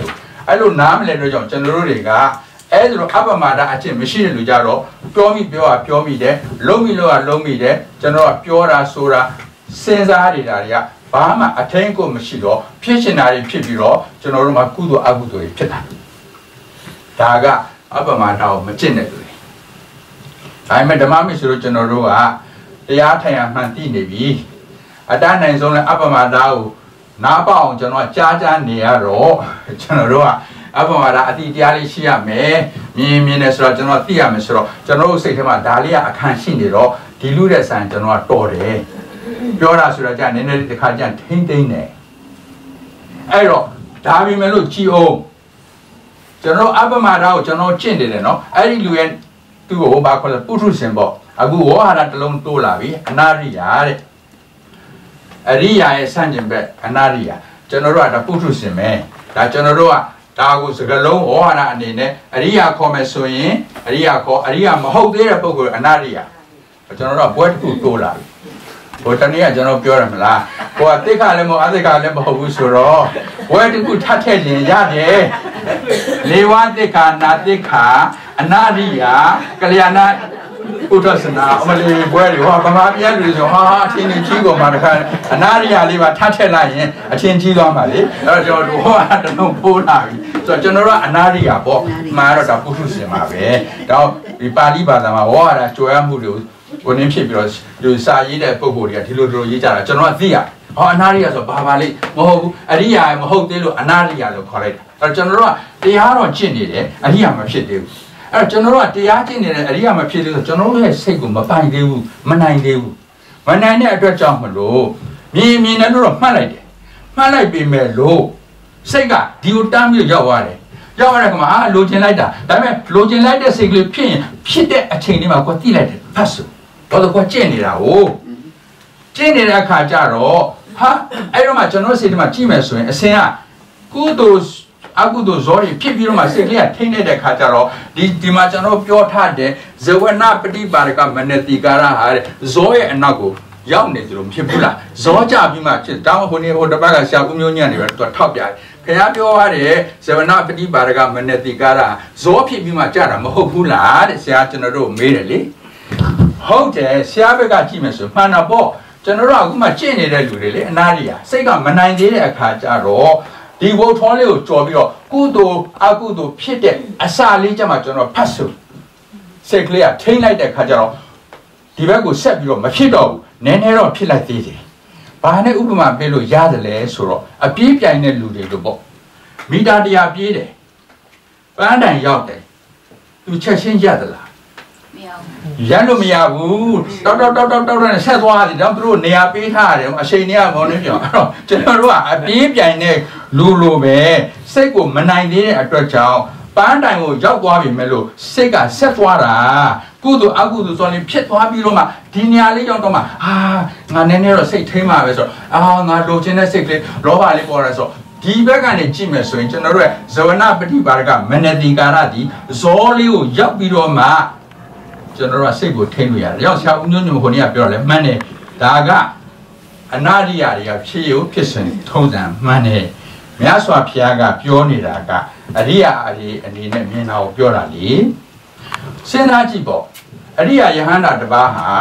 အဲ့လိုနားမလဲတော့ကြောင့်ကျွန်တော်တို့တွေကအဲ့ဒါလိုအပမာဒအချင်းမရှိတဲ့လူကြတော့ပြောမိပြောတာပြောမိတယ်လုံးမိလို့ကလုံးမိတယ်ကျွန်တော်ကပြောတာဆိုတာစဉ်းစားနေတာတွေကဘာမှအထင်းကိုမရှိတော့ဖြစ်ရှင်တာတွေဖြစ်ပြီးတော့ကျွန်တော်တို့မှာကုသိုလ်အကုသိုလ်တွေဖြစ်တာဒါကအပမာဒကိုမကျင့်တဲ့လူတွေဒါပေမဲ့ဓမ္မမစ်ဆိုလို့ကျွန်တော်တို့ကတရားထိုင်ရမှန်သိနေပြီအတန်းနိုင်ဆုံးလဲအပမာဒကိုနားပေါအောင်ကျွန်တော်ကြားကြားနေရတော့ကျွန်တော်တို့ကအပမာဒအတိတရားလေးရှိရမယ်မြင်မြင်နေဆိုတော့ကျွန်တော်သိရမယ်ဆိုတော့ကျွန်တော်တို့စိတ်ထဲမှာဒါလေးကအခန့်ရှိနေတော့ဒီလူတဲ့ဆိုင်ကျွန်တော်ကတော်တယ်ပြောတာဆိုတော့ကြာနည်းနည်းတစ်ခါကြာထိမ့်သိမ့်နေအဲ့တော့ဒါပေမဲ့လို့ကြည်အောင်ကျွန်တော်အပမာဒကိုကျွန်တော်ကျင့်နေတယ်နော်အဲ့ဒီလူရဲ့သူ့ကိုဘာခေါ်လဲပုထုရှင်ပေါ့အခုဝါဟာရတစ်လုံးတိုးလာပြီအနာရိယာတဲ့အရိယာရဲ့ဆန့်ကျင်ဘက်အနာရိယာကျွန်တော်တို့ကဒါပုထုရှင်ပဲဒါကျွန်တော်တို့ကဒါကိုစကလုံးဝါဟာရအနေနဲ့အရိယာခေါ်မယ်ဆိုရင်အရိယာခေါ်အရိယာမဟုတ်သေးတဲ့ပုဂ္ဂိုလ်အနာရိယာကျွန်တော်တို့ကဘွဲတစ်ခုတိုးလာပြီဟိုတနေ့ကကျွန်တော်ပြောရမလားဟိုကတိခါလည်းမဟုတ်အသိခါလည်းမဟုတ်ဘူးဆိုတော့ဘွဲတစ်ခုထပ်ထည့်ခြင်းရတယ်လေဝတိခါနာတိခါအနာရိယာကလျာဏဥဒ္ဒစနာအမလီဘွဲတွေဟောဗမာပြန်လူဆိုဟာအချင်းကြီးကိုမှတခါအနာရိယာလေးပါထပ်ထည့်လိုက်ရင်အချင်းကြီးသွားမှာလေအဲ့တော့ကျွန်တော်တို့ဟောတလုံးပိုးလာပြီဆိုတော့ကျွန်တော်တို့ကအနာရိယာပေါ့မှာတော့ဒါပုထုရှင်ပါပဲတော့ဒီပါဠိဘာသာမှာဝါရကြွယ်မှုတွေကိုကိုနင်းဖြစ်ပြီးတော့ဒီစာရေးတဲ့ပုံပေါ်တွေကဒီလိုလိုရေးကြတာကျွန်တော်ကသိရဟောအနာရိယာဆိုဘာပါလိမဟုတ်ဘူးအရိယာမဟုတ်သေးလို့အနာရိယာလို့ခေါ်လိုက်တာအဲ့တော့ကျွန်တော်တို့ကတရားတော်ကျင့်နေတယ်အရိယာမဖြစ်သေးဘူးအဲ့တော့ကျွန်တော်တို့ကတရားကျင့်နေတယ်အရိယာမဖြစ်သေးဆိုကျွန်တော်တို့ရဲ့စိတ်ကိုမပိုင်သေးဘူးမနိုင်သေးဘူးမနိုင်တဲ့အတွက်ကြောင့်မလို့မြင်မြင်နဲ့တော့မှတ်လိုက်တယ်မှတ်လိုက်ပြီမဲ့လို့စိတ်ကဒီကိုတမ်းပြီးရောက်သွားတယ်ရောက်ရတဲ့ခါမှာအာလိုချင်လိုက်တာဒါပေမဲ့လိုချင်လိုက်တဲ့စိတ်ကလေးဖြစ်ရင်ဖြစ်တဲ့အချိန်လေးမှာကိုယ်သိလိုက်တယ်ဖတ်စို့တော့တော့ကိုကျင့်နေတာကိုကျင့်နေတဲ့အခါကျတော့ဟာအဲ့တော့မှကျွန်တော်စိတ်ထဲမှာကြည့်မယ်ဆိုရင်အစင်ကကုသိုလ်အကုသိုလ်ဇောတွေဖြစ်ပြီးတော့မှစိတ်ကလေးကထိမ့်နေတဲ့အခါကျတော့ဒီဒီမှာကျွန်တော်ပြောထားတဲ့ဇဝနပฏิပါရကမနတိကာရဟာတဲ့ဇောရဲ့အနောက်ကိုရောက်နေသလိုမဖြစ်ဘူးလားဇောကြပြီးမှဖြစ်တောင်းဟိုနေဟိုတစ်ပတ်ကဆရာဦးမျိုးညံ့နေပဲသူကထောက်ပြတယ်ခင်ဗျားပြောရတဲ့ဇဝနပฏิပါရကမနတိကာရဇောဖြစ်ပြီးမှကြတာမဟုတ်ဘူးလားတဲ့ဆရာကျွန်တော်တို့မေးတယ်လေဟုတ်တယ်ဆရာဘက်ကကြည့်မယ်ဆိုမှန်တာပေါ့ကျွန်တော်တို့အခုမှကျင့်နေတဲ့လူတွေလေအနာရိယာစိတ်ကမနိုင်သေးတဲ့အခါကျတော့ဒီဝုတ်ထွန်းလေးကိုကြော်ပြီးတော့ကုသိုလ်အကုသိုလ်ဖြစ်တဲ့အစာလေးကြမှာကျွန်တော်ဖတ်ဆိုစိတ်ကလေးကထိမ့်လိုက်တဲ့အခါကျတော့ဒီဘက်ကိုဆက်ပြီးတော့မဖြစ်တော့ဘူးနည်းနည်းတော့ဖြစ်လိုက်သေးတယ်ဘာနဲ့ဥပမာပေးလို့ရတယ်လဲဆိုတော့အပြေးပြိုင်တဲ့လူတွေလို့ပေါ့မီတာတရားပြေးတယ်ပန်းတိုင်ရောက်တယ်သူချက်ချင်းရသလားရန်လို့မရဘူးတောက်တောက်တောက်တောက်တောက်နဲ့ဆက်သွားတယ်တော့သူတို့နေရာပေးထားတယ်အချိန်တွေကဘောနေပြောအဲ့တော့ကျွန်တော်တို့ကအပြေးပြိုင်တဲ့လူလိုပဲစိတ်ကိုမနိုင်သေးတဲ့အတွက်ကြောင့်ပန်းတိုင်ကိုရောက်သွားပြီမဲ့လို့စိတ်ကဆက်သွားတာကုသိုလ်အကုသိုလ်ဆိုရင်ဖြစ်သွားပြီးတော့မှဒီနေရာလေးရောက်တော့မှအာငါနည်းနည်းတော့စိတ်ထိမှာပဲဆိုတော့အာငါလိုချင်တဲ့စိတ်ကလေးလောဘလေးပေါ်ရဲဆိုဒီဘက်ကနေကြည့်မယ်ဆိုရင်ကျွန်တော်တို့ရဲ့ဇဝနပฏิပါရကမနတိကာရဒီဇောလေးကိုရောက်ပြီးတော့မှကျွန်တော်တို့ကစိတ်ကိုထိန်းလို့ရတယ်။ရောက်ဆရာဦးမျိုးညိုဟိုနေ့ကပြောတယ်မှန်တယ်။ဒါကအနာရိယာတွေကဖြစ်ရုပ်ဖြစ်စဉ်ထုံးစံမှန်တယ်။မြတ်စွာဘုရားကပြောနေတာကအရိယာအရေးအနေနဲ့မြင်တာကိုပြောတာလေ။စဉ်းစားကြည့်ပေါ့။အရိယာယဟန္တာတစ်ပါးဟာ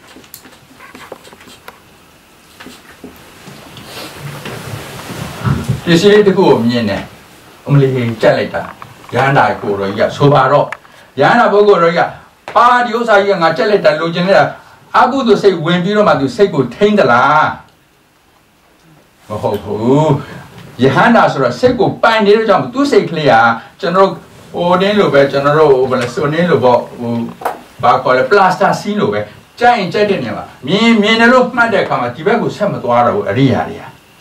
ဒီစီလေးတစ်ခုကိုမြင်တယ်။အမလီကြက်လိုက်တာ။ယဟန္တာကိုရောကြီးကဆိုပါတော့ယဟန္တာပုဂ္ဂိုလ်ရောကြီးကပါဒီဥစ္စာကြီးကငါကြက်လိုက်တာလိုချင်နေတာအကုသိုလ်စိတ်ဝင်ပြီးတော့မှသူစိတ်ကိုထိန်းသလားမဟုတ်ဘူးယဟန္တာဆိုတော့စိတ်ကိုပိုင်နေတဲ့ကြောင့်သူစိတ်ကလေးကကျွန်တော်ဟိုနင်းလိုပဲကျွန်တော်တို့ဟိုဘယ်လဲဆိုနင်းလိုပေါ့ဟိုဘာခေါ်လဲပလတ်စတာစီးလိုပဲကြိုက်ရင်ကြိုက်တဲ့နေရာမှာမြင်မြင်တယ်လို့မှတ်တဲ့အခါမှာဒီဘက်ကိုဆက်မသွားတော့ဘူးအရိယာတွေ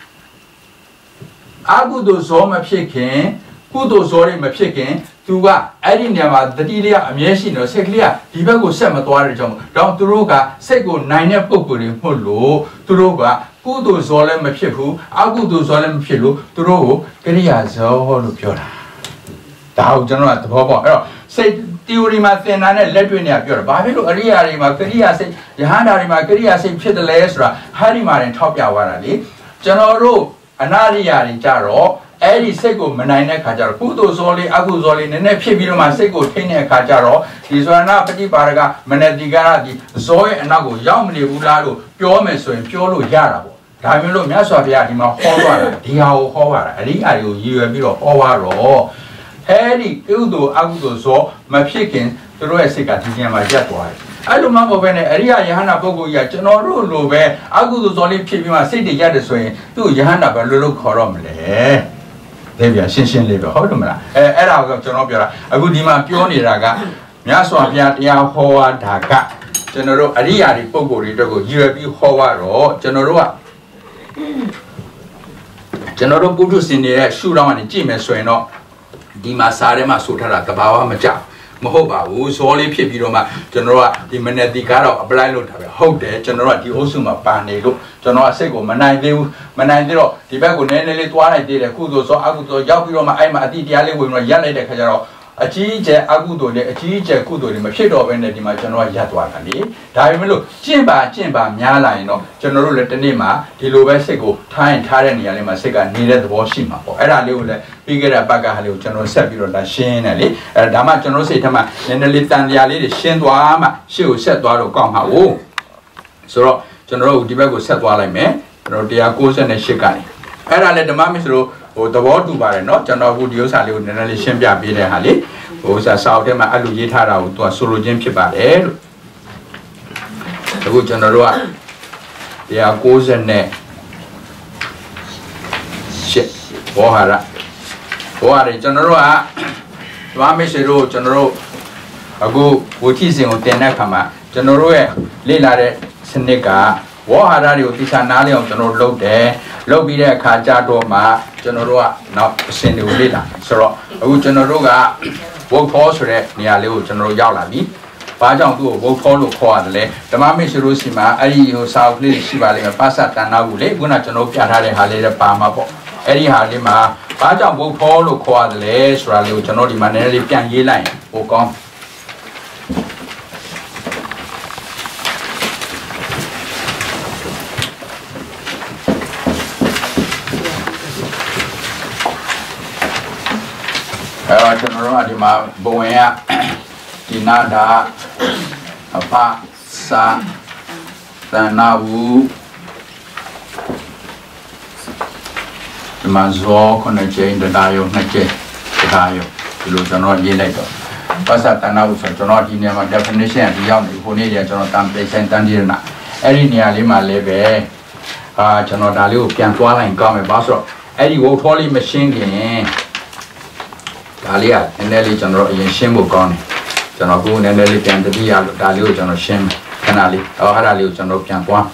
ကအကုသိုလ်ဇောမဖြစ်ခင်ကုသိုလ်ဇောတွေမဖြစ်ခင်သူကအဲ့ဒီနေရာမှာတတိလေးကအမြဲရှိနေတော့စိတ်ကလေးကဒီဘက်ကိုဆက်မသွားတဲ့ကြောင့်တော့သူတို့ကစိတ်ကိုနိုင်တဲ့ပုံကိုယ်တွေမဟုတ်လို့သူတို့ကကုသိုလ်ဇောလည်းမဖြစ်ဘူးအကုသိုလ်ဇောလည်းမဖြစ်လို့သူတို့ကိုကရိယာဇောလို့ပြောတာဒါကိုကျွန်တော်ကသဘောပေါက်အဲ့တော့စိတ် theory မှာသင်တာနဲ့လက်တွေ့နဲ့ပြောတာဘာဖြစ်လို့အရိယာတွေမှာကရိယာစိတ်ယဟန္တာတွေမှာကရိယာစိတ်ဖြစ်တယ်လဲဆိုတာဟာဒီမှာတင်ထောက်ပြသွားတာလေကျွန်တော်တို့အနာရိယာတွေကြတော့ Every sego manana kajar, Puto Zoli, Aguzoli, and Nepibima sego, Tene Kajaro, Iswana Baraga, Manadigaradi, Zoe and Nago, Yamli Ulado, Pure Meso and Pure Yarabo. Camilo Masavia, him a horror, Diao horror, Riayo, you a bit of horror. Harry, Udo, Agudo, so, my chicken, the Roesica, my jet wife. I don't remember when Ria Yana Bogo Yachano, Lube, Agudo Zoli Pibima City Yadisway, do Yana Balu Coromle. They are Shin Liver, Hodumana, Era of Jonobia, a good Dima Pioni Raga, Miaso Piatia Hoa Daga, General Aria Pogo Ridogo, U B Hoa, General General Budus in the Shuran and Jim and Sueno, Dima Sarema Sutara, Kabawa Maja, Mohoba, who's only Pibiroma, General, the Menedicaro, a blind look, Hope, General, the Osuma Panego, General Sego, Manai, Manandro, the Bago Nene, Twilight did a kudo, so Agudo, Yapiroma, I'm a Diali, with my Yale de Cajaro, a cheese, Agudo, a cheese, Kudo, the Machido, and the Dimachano Yatwakani, Diamelo, Jimba, Jimba, Miala, you know, General Letanima, the Lubesego, Time, Tyrant, Yalima Sega, needed the Washima, or Era Lula, bigger a Baga, General Sabiro, the Shenali, a Dama General Setama, and the Litan Yali, Shenduama, she will set Doro Gama. So, General Dibago said while I may. Rodia goes and a shikani. Era let the mammy through or the water bar, not General Wood use a little Shambia Bile Hali, who's a South Emma Alujitara to a solo Jim Chibare. The good General, they are goes and ne shit, Ohara. Ohara, General, Mammy Shiro, General, a go, what is in Tenakama, General, Lila Seneca. Wahara, Tisana, General Lode, Lobida, Kajadoma, General, not Senulina. So, General, Woke Horse, near Leo General Yalabi, Bajan do Woke Holo Quadle, the Mami Rusima, Ari, South Lily Shivali, Passatana, Guna General Piatare, Hale, Pamapo, Eddie Halima, Bajan Woke Holo Quadle, Srali, General Manelli, Pian Yeline, Wokon. General Adima Boya Dinada Apa Sa Tanawu Mazo Konache, the Dio Nache, the Dio, the General Yelato. Pasa Tanawu, General Dinama definition, the young Hunia, Jonathan Patient Tandirna, Erinia Lima Lebe, General Dalu, Piantuala and Game Basso, Eddie Wotoli machine. Alia, and Nelly General in Shimbo Gone, General Boone and Nelly Cantabia, Dalio General Shim, Canali, or Haralio General Pianqua.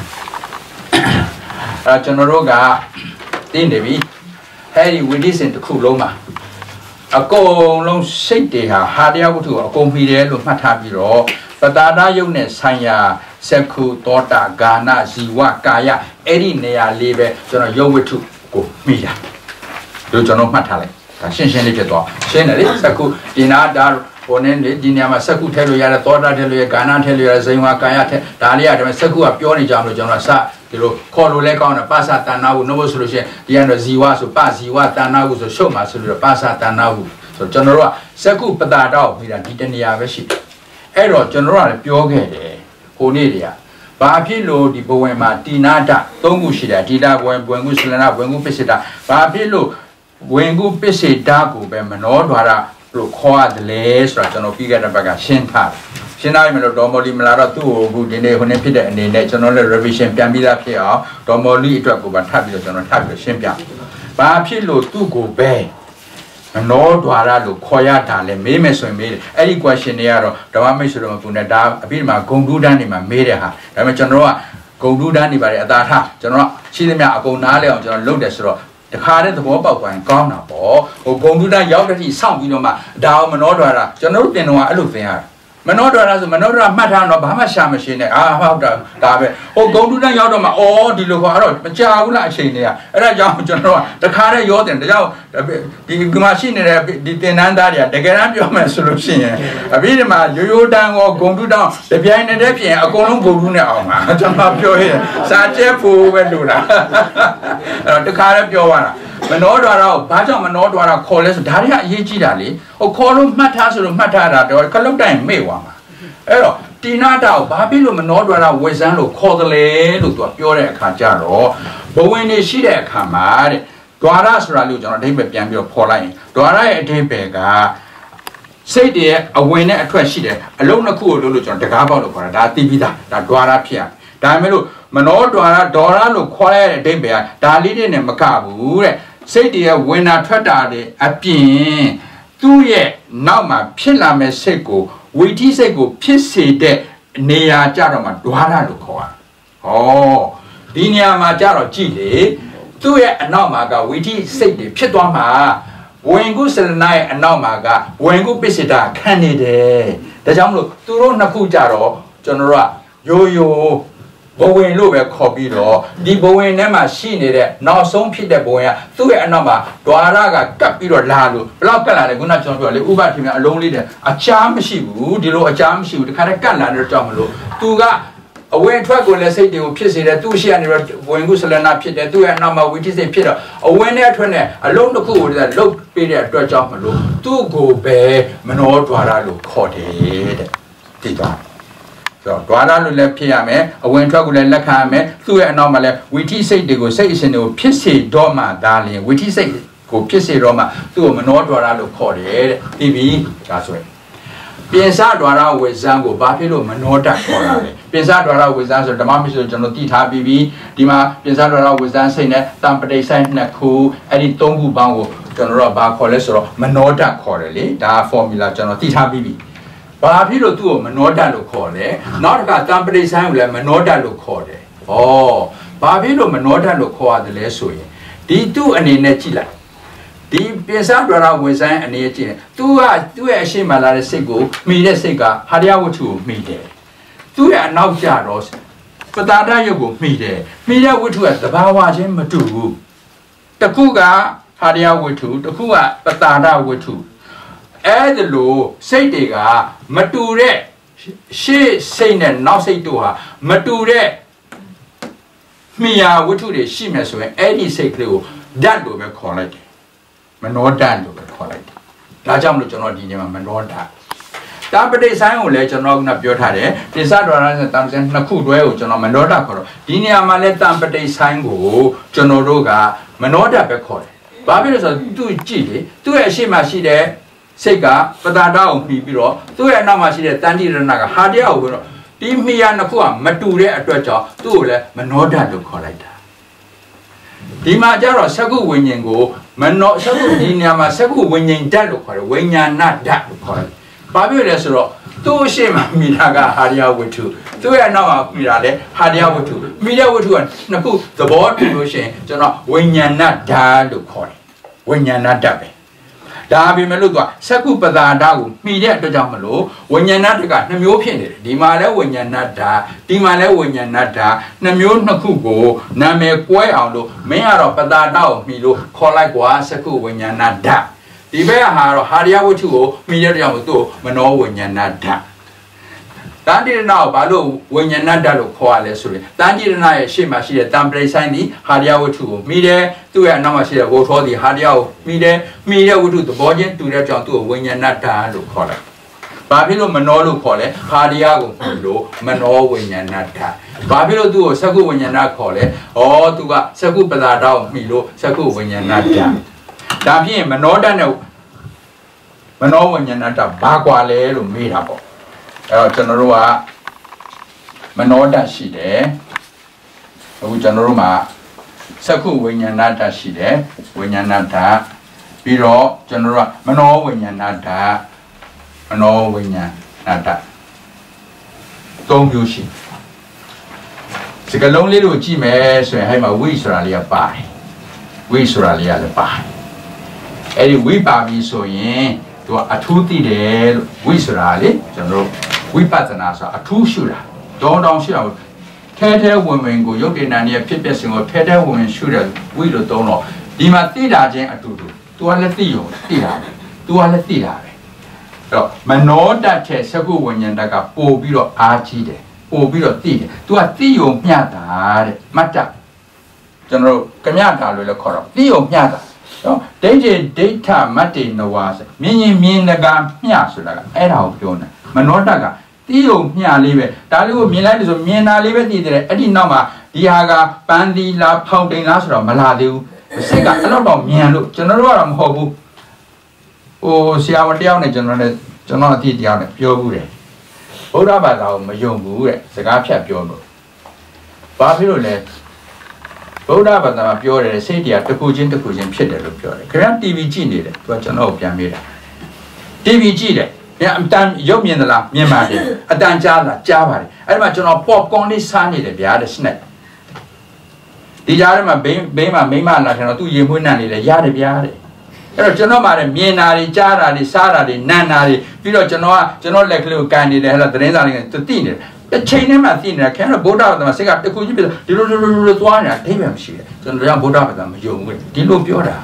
General Ga, Dindevi, Harry, we listen to Kuloma. A go long safety, Hadia to a competent of Matabiro, but Dada Yunes, Sanya, Seku, Tota, Ghana, Ziwa, Kaya, Eddie Nea Live, General Yowitu, go, Mia. Do General Matali. Shin Little, Shenali, Saku, Dinada, Onen, Dinama Saku tell you, Tota tell you, Ghana tell you, Zima Kayate, Dalia, Saku, a Pioni Jam, General Sa, Kolo Lake on a Passatana, no solution, the end of Ziwa, so pass Ziwa Tana was a show, Master Passatana. So General Saku Padado, with a Titania Veshi. Ero General Pioge, Honelia. Babilo di Boema, Dinada, Tongushida, Dida, Wenguslana, Wengu Pesida, Babilo. Wengu Pese Dagu, Bemano, Dara, Loquad Les, Ratano Piga, and Bagashinta. Shina Domoli Malara too, who did when Peter and the national revision Pamila Pia, Domoli Drago, Tabula, and Tabula Champion. Babilo to go bay. And no Dara, Loquayata, and Memes made any questionnaire, the Mamisha Punada, Abima, Gondudanima, Media, Ramachanoa, Gondudani at that half, General Chilima, Agonale, General Lodesro. The card the Boba went gone up, or go to that Yogati sound, you know, Dow Manodra, General Denoa, I look there. Manodra as a Manodra Matan of Hamasha machine, ah, how the or go to the Yodoma, or the Lugaro, but Jaula Shania, and a young general, the car Yodan, the machine, the Tenandaria, the Garabio solution. A bit man, you down or go to down, the behind the Depi, a Golum Guruna, jump up your head, such a fool, Vendura. The car of Joanna. Manodara, Baja Manodara, Coles, Daria Yigidali, or Colo Matas or Matara, or Calota Mewama. Oh, Dinata, Babilo Manodara, Wezano, Cordele, to Pure Cajaro, but when they see their camad, Duaras Ralujan, they may be a Polai, Duara Tepega. Say there, a winner at Twashide, alone a cool Lulujan, the Gabo, that Divida, that Duara Pia. Damelu, Manor Dora, Dora, look quiet, Debia, Dalidin and Macabu. Say there, when I tried a pin. Two ye, now my Pilame Seco, Witi Seco, Pissy de Nea Jaroma, Duana Lucoa. Oh, Dinia Majaro Gili. Two ye, now Maga, Witi say the Pitwama. When go sell night and now maga, when go visita, candidate. The Jamlu, Turo Nakujaro, General, yo yo, Bowen Lover copy law, the Bowen Nema seen it, now some Peter Boya, two a number, Doaraga, Capiro Lalu, Blocala, Gunachon, Uba, a lonely, a charm she would, a charm she would, Caracana, Jamlu, Tuga. When Trago, let's say they will piss it at two she and when Gusalana pit at two and number which is a pit. Or when they're twenty, alone the cool that look period to jump to go bear, Manor Dwaralu caught it. So Dwaralu left Piame, or when Trago and Lacame, two and normally, which is say they go say it's a new pissy doma, darling, which is say go pissy Roma, to Manor Dwaralu caught it. T V, that's right. Pensa Dwara with Zango, Bapilo, Manota, Pensa Dwara with Zanzo, the Mamiso, Janotita Bibi, Dima, Pensa Dwara with Zanzane, Tampade Saint Naku, Eddie Tongu Bango, General Bar Cholesterol, Manota Correle, da formula Janotita Bibi. Bapilo to Manota Locore, not got Tampade Saint, Manota Locore. Oh, Bapilo Manota Locore the Lesui. The two and in Nechila. The Pesadra was an agent. Two are two a shimala sego, me the sega, Hadiawu me there. Two are now jaros. But that you go me there. Me there would to at the Bawajim Matu. The Kuga, Hadiawu, the Kuga, but that would too. Add the low, say they are Mature. She say that now say to her, Mature. Mia would to the shimas when Eddie say clue, that will be called. Manota to call it. Lajam Luchonodina, Manota. Tapade Sang legend of Napiotade, the Sadra and Tamsen Nakudo, John Manota, Dinia Malet Tampade Sango, Jonoroga, Manota Becor. Babylons are two G, two a shima she there, Sega, Padada, Bibiro, two a Namasi, Tandi Naga, Hadia, Dimia Nakua, Mature at Rocha, two Manota to call it. Dimajaro Sagu Winyango, Mano Sagu Dinama Sagu Winyan Dadu, Winyan not that call it. Babylesro, two Shema Minaga Hadia with two, two and Nama Mirade, Hadia with two, Mida with two, and Naku, the board to Shin, General Winyan not Dadu call it. Winyan not Dabe. Dabi Meluga, Saku Padadagu, Media to Jamalo, Winyan not got Namu Pin, Dimala Winyan not da, Dimala Winyan not da, Namu Nakugo, Name Quayalo, Mayaro Padadao, Milo, Colagua, Saku Winyan not da. The bear haro Hadia with two, Media Yamuto, Mano Winyan not da. Dandy now, Balo, Winyan not da, Coalesuri. Dandy and I, Shima, she a Tample Sandy, Hadia with two, Media. Two and Namasi go for the Hadia, Media, Media would do the body to the John to Winyan Nata to call it. Babilo Manolo call it, Hadia go, Mano Winyan Nata. Babilo do Sagu Winyan call it, or to Sagu Padada, Milo, Sagu Winyan Nata. Dampi Manoda no Mano Winyan Nata, Baguale, Mirabo. El Generua Manoda she there, Generuma. Saku Winyanata Shide, Winyanata, Biro, General, Mano Winyanata, Mano Winyanata. Don't you see? Sick a lonely little G mess when I have a Wisralia by Wisralia the by. Eddie Wibabi so yin to a two tea Wisrali, General Wipatanasa, a two shooter. Don't don't shoot. Tete women go yoke and near Pipes or Tete women shooter, we don't know. Dima Tida Jan a tutu, to a Latio, Tida, to a Latida. So, Manota Chesago when Yandaga, O Biro Archide, O Biro Tide, to a Theo Piata, Mata. General Camata will call up Theo Piata, Deje data mate no was, meaning mean the gam, Yasula, Edha Fiona, Manotaga, Dio Mia live, Dalu Milan of Miena live, Eddie Noma, Diaga, Bandi la pounding Lasra, Maladu, Sega, a lot of Mialu, General Hobu. Oh, see our down general, general down, pure Bude. Oda Bada, my young Bude, Sagapia Pure. Babylon. Oda Bada Pure, City at the Pujin, the Pujin, Peter Pure. Grand T V G needed, what you know, Yamida. T V G, I'm done, Yomi and the La, Mimadi, a Dan Java, Java. I want to know popcorn is sunny, the other snake. The Yarama Bema, Mima, and two Yamunani, the Yadi Biadi. Genoma, Mienari, Jara, Sara, Nanari, Vilo Genoa, General like little candy, the hell of the Renali to dinner. The chain him at dinner, cannot boat out of them, say up the Kuji, the little one at Tavium she, General boat out of them, you will, Dilo Bioda.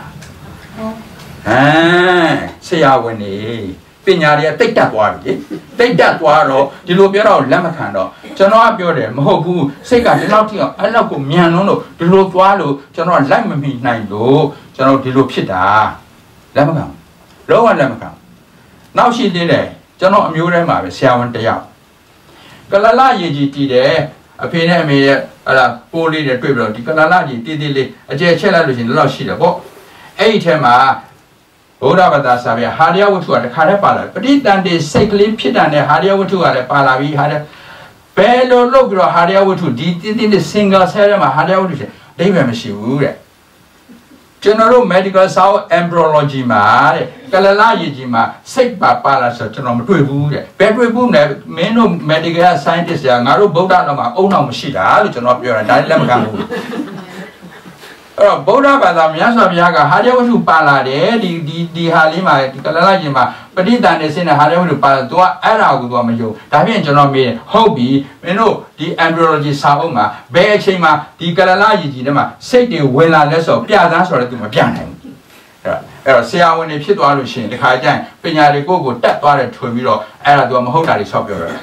Ah, say I win. Pinaria, take that one, take that one, Dilo Bioda, Lamacano, Genoa Bioda, Mohu, Sega, the Lautio, I love Miano, Dilo Tualo, General Lamami, Nando, General Dilo Pita. Lamacam. Low and Lamacam. Now she did it. General Murema, seven day out. Galala Yi did it. A penny made a poor leader tribal. The Galala did it. A Jella in the last sheet of book. Eight him a Odavada Savia, Hadia would to a Carapala. But it done this sickly pit and a Hadia would to a Palavi had a Bello Logro Hadia would to did in the single serum a Hadia would say, they were she would. General medical South embryology ma, Galala Yijima, sick by Palas, General Tribu, Bedroom boom, many medical scientists, Naru Boda, Ona Mashida, General Pure and Dilemma. Boda by the Miasa Yaga, Hadia to Pala, the the Halima, Galala Yima, but it done is in a Hadia to Palatua, Araguamayo, Davian General me, Hobby, we know the embryology Sauma, Bear Chima, the Galala Yijima, say the Willa Lesso, Piazza, or to my piano. See, I want to pit all the shit, the Kajan, Pina Gogo, that water to Miro, Aradom Hoda is popular.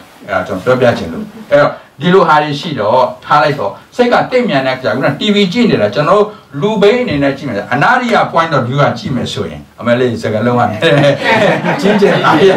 Dilu Hari Shido, Talato, Sega Tamian actor, T V G, General Lubain in a Jimmy, another point of view at Jimmy Swing. I'm a lady, second one. Ginger,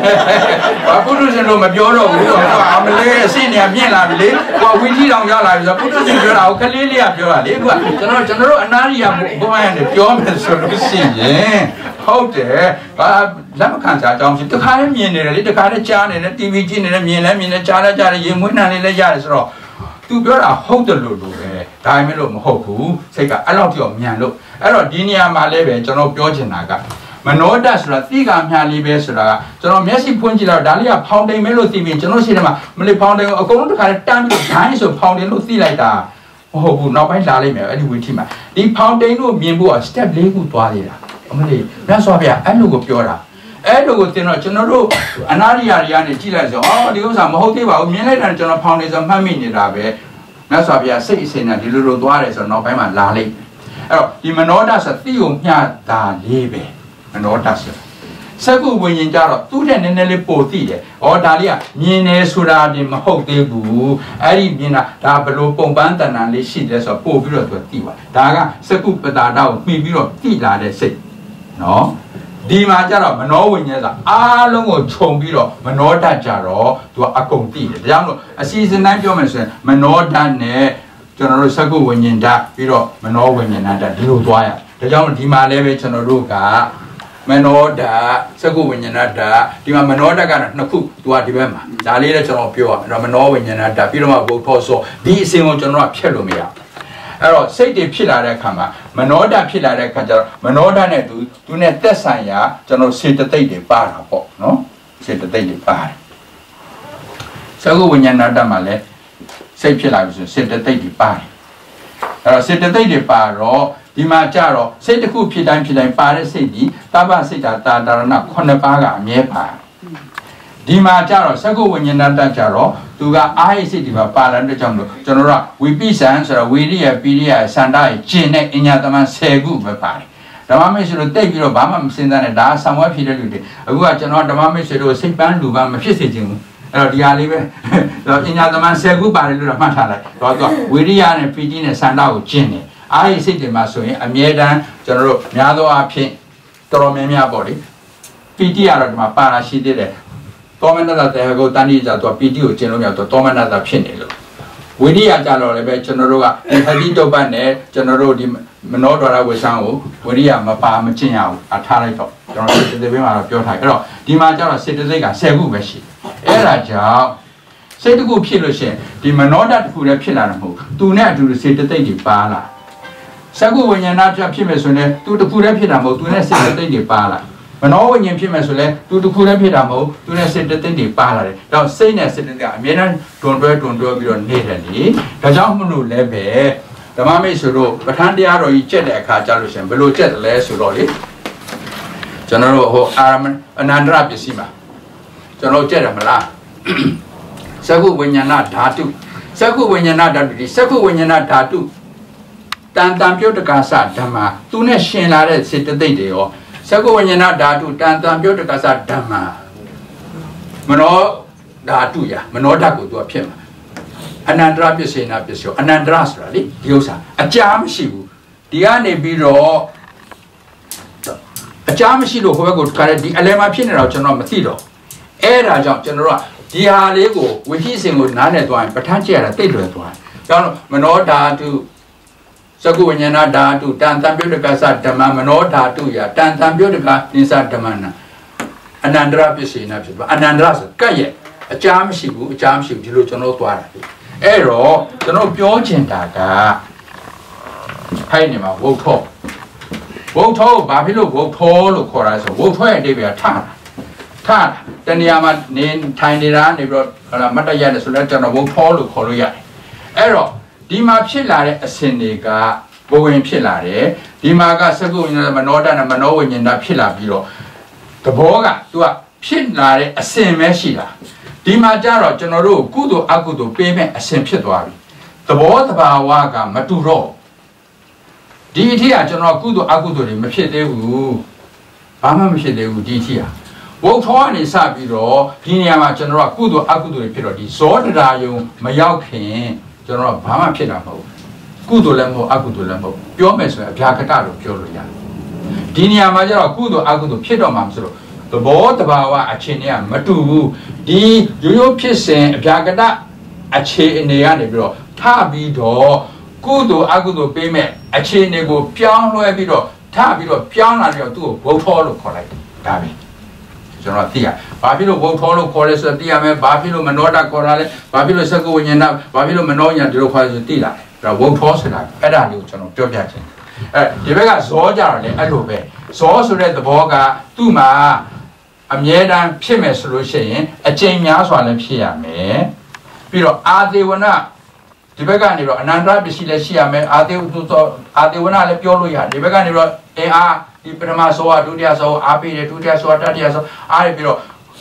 I put us in Roma Bureau, I'm a lady, senior, Miela, what we did on your lives, I put us in Bureau, Kalilia, General, General, another boy and the German solution. How there, Lamacanta, Johnson, the kind of mean, the little kind of chan and the T V G and the mean, I mean, a child, Yamuna and the Yaris. To build a hold the Lulu, Diamond Hoku, take a lot of Miano, Erodinia Maleve, General Georgianaga. Manodas, Ratiga, Miali Vesra, General Messi Punjila, Dalia, pounding melody, General Cinema, Malay pounding, a gold kind of time of times of pounding Lucy like that. Oh, not by Dalimel, anyway, Tima. The pounding no Mimbo, step legal to that's why I look up your. I look at General Anaria Yan Gilas, oh, the Osam Hotel, Millet and General Pound is a mammy. That's why I say, saying that the little dwellers are not by my lally. Oh, the Manodas a Theo Yada Lebe, Manodas. Sagu when in Jaro, two ten and Nelly Poti, or Dalia, Mine Sura de Mahotebu, Aribina, Dabalo Pombanta and Lishidas or Poor Bureau to Tiva. Daga, Sagu Padada, me Bureau, Tila, they say. No, Dima Jaro, Mano, Along or Chombiro, Manota Jaro to a Conti. A season nine Jomason, Manota ne, General Sagu when in that Biro, Mano when in that little wire. The young Dima Levich and Ruka, Manoda, Sagu when in that, Dima Manoda got no cook to a dilemma. Dalila General Pure, Ramano when in that, Piroma Boposo, these single General Pelomia. Ero say the pillar kama manoda pillar kajar manoda ne do do ne tesanya general say the day de para po no say the day de para sago winyana damale say pillar say the day de para ero say the day de para di ma jaro say the ku pidan pidan para say di taba say ta ta darana khone pa ga amye pa di ma jaro sago winyana da jaro Tuga I say the Pala the Jungle, General, we be sans or we dear Pidia, Sandai, Chine, Inyataman, Segu, Pari. The mamma should take your Bama, send and da somewhat fidelity. A watch and not the mamma should do sick bandu, Bama, visiting. The Alive, the Inyataman Segu, Pari, Matala, we dear and Pidina, Sandau, Chine. I say the Masoin, a Miedan, General Miado Api, Toromemia body. P T R ma para she did it. Tomana de go Danija to P D O General to Tomana da Pinelo. We need a General General, Hadito Bane, General Menodora was Sango, we are Mapa Machina, a Tarito, the women of your hero. Dimajara said the Lega, Sebu Meshi. Era job. Say the good Piloshe, the Menoda who a Pilano, do not do the say the day Pala. Sagu when you're not a Pimasone, do the Pura Pilamo, do not say the day Pala. When all when you Pimasole, do the Pura Pilamo, do not say the day Pala. Now say that theAmian, don't work, don't do your natively. The Jamunu Lebe, the Mammy Suru, but Handiaro each jet a carjalution, below jet less Suroli. General Arm, an Andrapisima. General Jedamala. Sagu when you're not tattoo. Sagu when you're not tattoo. Sagu when you're not tattoo. Tan Tampio de Casa Dama. Do not share that sit the day or Sagu when you're not tattoo. Tan Tampio de Casa Dama. Mano Datuya, Manodago to a pim. Anandrapis in Apisio, Anandras rally, Yosa, a jam shibu. Diane Biro. A jam shibu who would carry the Alema Pinera General Mathido. Era General. Dia Lego, which is in with none at one, but Tanchera, they do at one. Don Manoda to Saguana da to Tantambutica Satama, Manoda to ya, Tantambutica in Satamana. Anandra Piscina, Anandras, Kaye, a jam shibu, a jam ship, Lutono Tuara. Ero, the no Pionchentaka. Hainima, Woto. Woto, Babilo, Woto, Corazon, Woto, they were tan. Tan, then Yama, Nin, Tiny Ran, they brought Matayana, so let them walk tall to Korea. Ero, Dima Pilare, a Seneca, Bowen Pilare, Dimaga Sagu in the Manoda and Mano in the Pila below. The Boga, to a Pilare, a same Meshila. Dima Jaro, General, Gudo Agudo, payment, a same Pitwari. The board of our Waga, Maturo. D T, General Gudo Agudo, Machete, Bama Machete, D T. Wotan is Sabiro, Dinama General Kudo Agudu Pirodi, sorted are you, Mayaukin, General Bama Pinamo, Kudu Lembo Agudu Lembo, Yomes, Jacataro, Pioria. Dinama General Kudo Agudu Pidomamso, the board of our Achinia, Matu, D. Yo Pisen, Jagada, Ache in the Yanibro, Tabido, Kudu Agudu Payment, Achinego, Piano Ebido, Tabido, Piano, two, Wotolo collect, Tabi. General Tia, Babilo Wotolo Corres, Diame, Babilo Manoda Corale, Babilo Saguina, Babilo Manonia, the Lopazilla, the Wotosila, Pedal, General Jojatin. The Vega Zoja, Adobe, so also read the Boga, Tuma, a Miedan Pime solution, a chain Yaswan and Piame. Pero Adewana, the Veganiro, and Andra Bisila Siame, Adewana, the Pioluya, the Veganiro, A. Di prima soa dudia so apire dudia so tadia so ari biro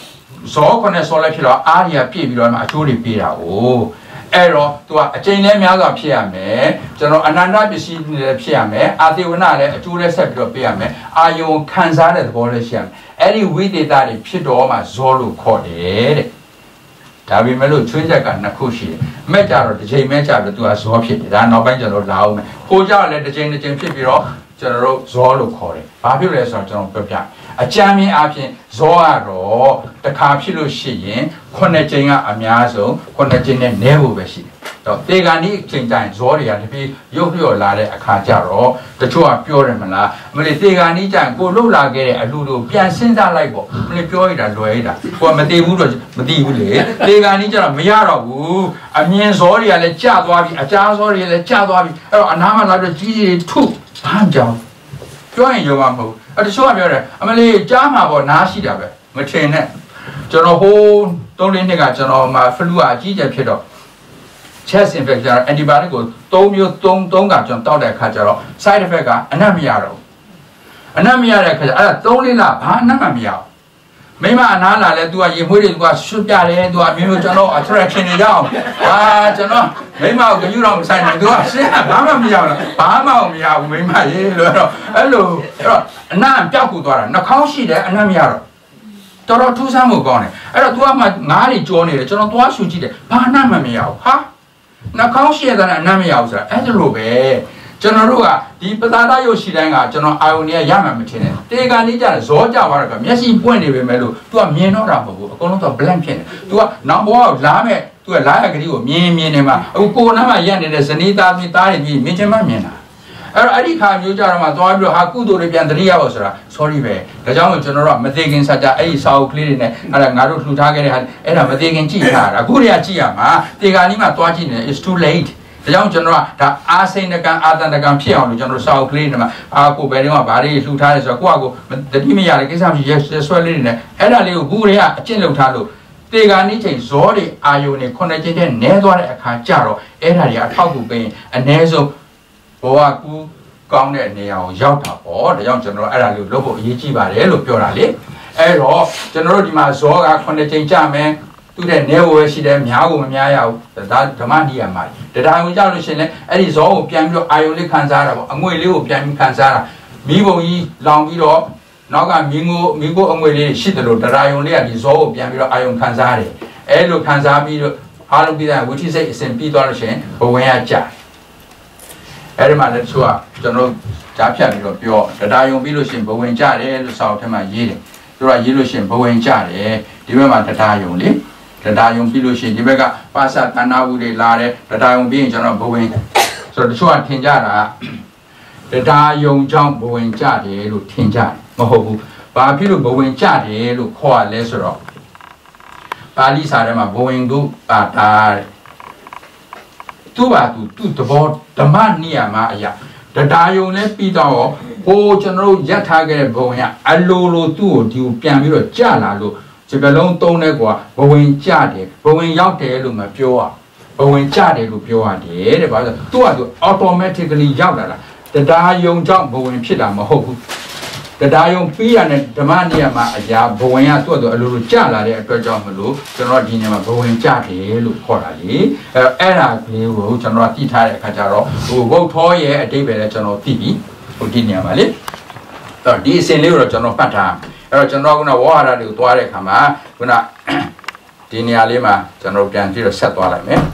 so kone so le philo aria pi biro ma achuri pi da o ero tu a chain le mya so phit ya me jono ananda pisi le phit ya me athewna le achu le set biro pi ya me ayon khansa de thabo le shi ya me eri wideta de phit do ma zo lo kho de de da bi me lo chwin jet ka two khu shi de met ja ro de chain met ja lo tu a zo phit de da naw bain jono la o me pho ja le de chain de chain phit biro General Zolo Corre, Babulus or General Pepia. A jamming apin, Zoaro, the Capilo Shi, Connetinga Amiazo, Connetin Nevu Beshi. They got any king time, Zoria to be Yokio Lade, a Cajaro, the two are pure Mala, but if they got any time, go Lula get a Lulu, Pian Sinda Libo, Milipioida Loida, or Madibu, Madibu, they got any time, Miara, a mean Zoria, the Chadwabi, a Chazori, the Chadwabi, or another G two. Job. Join your mambo. At the show of your Amelie Jama or Nasi Dabe, Machine. General Ho, don't think I general my flua, Gija Pido. Chest infection, anybody go, don't you don't don't got John Dada Cajaro, side effect, Anamiaro. Anamiara, don't la, Panamia. Mema Anana, let do a Yahudi was shoot that into a mutual attraction down. Ah, General, Mema, you don't sign do a say, Bama, Bama, Mema, hello, Nam Jakudora, Nakashi there, Anamiaro. Toro two Samu gone. I don't want my Mali Johnny, General Washuji, Panama, ha? Nakashi than Anamiao, as a Rube. General, the Patata Yoshidanga, General Ionia Yamatin, take a Nija, Zoja Varga, Messi Point of Melu, to a Mieno Rambo, a column of Blanket, to a number of Lame, to a Liagri, Me, Minima, Ukonama Yan, and the Sanita, Mitari, Mijama Mina. I can't use Jarama, Hakudo, Ribiandria, sorry, the German General, Matagan such a Sao clearing, and a Naru Target, and a Matagan Chia, a Guria Chiama, the Ganima Twajin is too late. The young general, the Asin the Gan Adan the Gampion, General Sao clearing, Aku Berima, Bari, Lutaris, or Quago, the Dimia, is just well in there, and a little Guria, Chilo Talo. They got Niche, Zori, Ione, connected, Nedor, Cajaro, Edaria, Tagu Bay, and Nezo. Boaku, Gong and Neo, Yota, or the young general Aralu Lobo, Yichi Barello, Purali, Ero, General Dimazoga, Connecting Jame, to the Neo, she them Yago, Miao, the Damandia Mai. The Diamond and is all Piano, Ioli Kanzara, Amuelu, Piam Kanzara, Migo E, Long Vido, Naga Mingo, Migo, Amwele, Shitalo, the Rionia, is all Piano, Ion Kanzare, Elo Kanzabi, Alubida, which is a Saint Peter Shen, Boya Jack. Every man that's who are General Japia, the Dion Vilusin, Bowen Jade, the South Tema Yiding. There are Yilusin, Bowen Jade, the Rema Dion Lee, the Dion Vilusin, the Vega, Passat, and now they lare, the Dion being General Bowen. So the Chuan Tinjara, the Dion Jump Bowen Jade, look Tinja, Mohobu, Bapilu Bowen Jade, look Hoa Lesero. Bali Sarema Bowen go, but two are to two the board, the man near Maya. The Dion let be dog, oh, General Yataga Boya, a lolo two, to Piamiro Jalalo, Chibelon Tonegua, Bowen Jade, Bowen Yate Luma Pure, Bowen Jade Lupioa, the about two are to automatically Yagala. The Dion jump Bowen Chidam, Hope. The Dion P and the Mania Maya, Bowen to the Lulu Jala, the John General Dinama Bowen Jade, Lu Corali, Era, General Tita Cajaro, who go toy a David General T V, who didn't Mali. This in Luro General Pata, General Water, the Tuare Kama, Guna Dinia Lima, General Ganjiro Satwala me.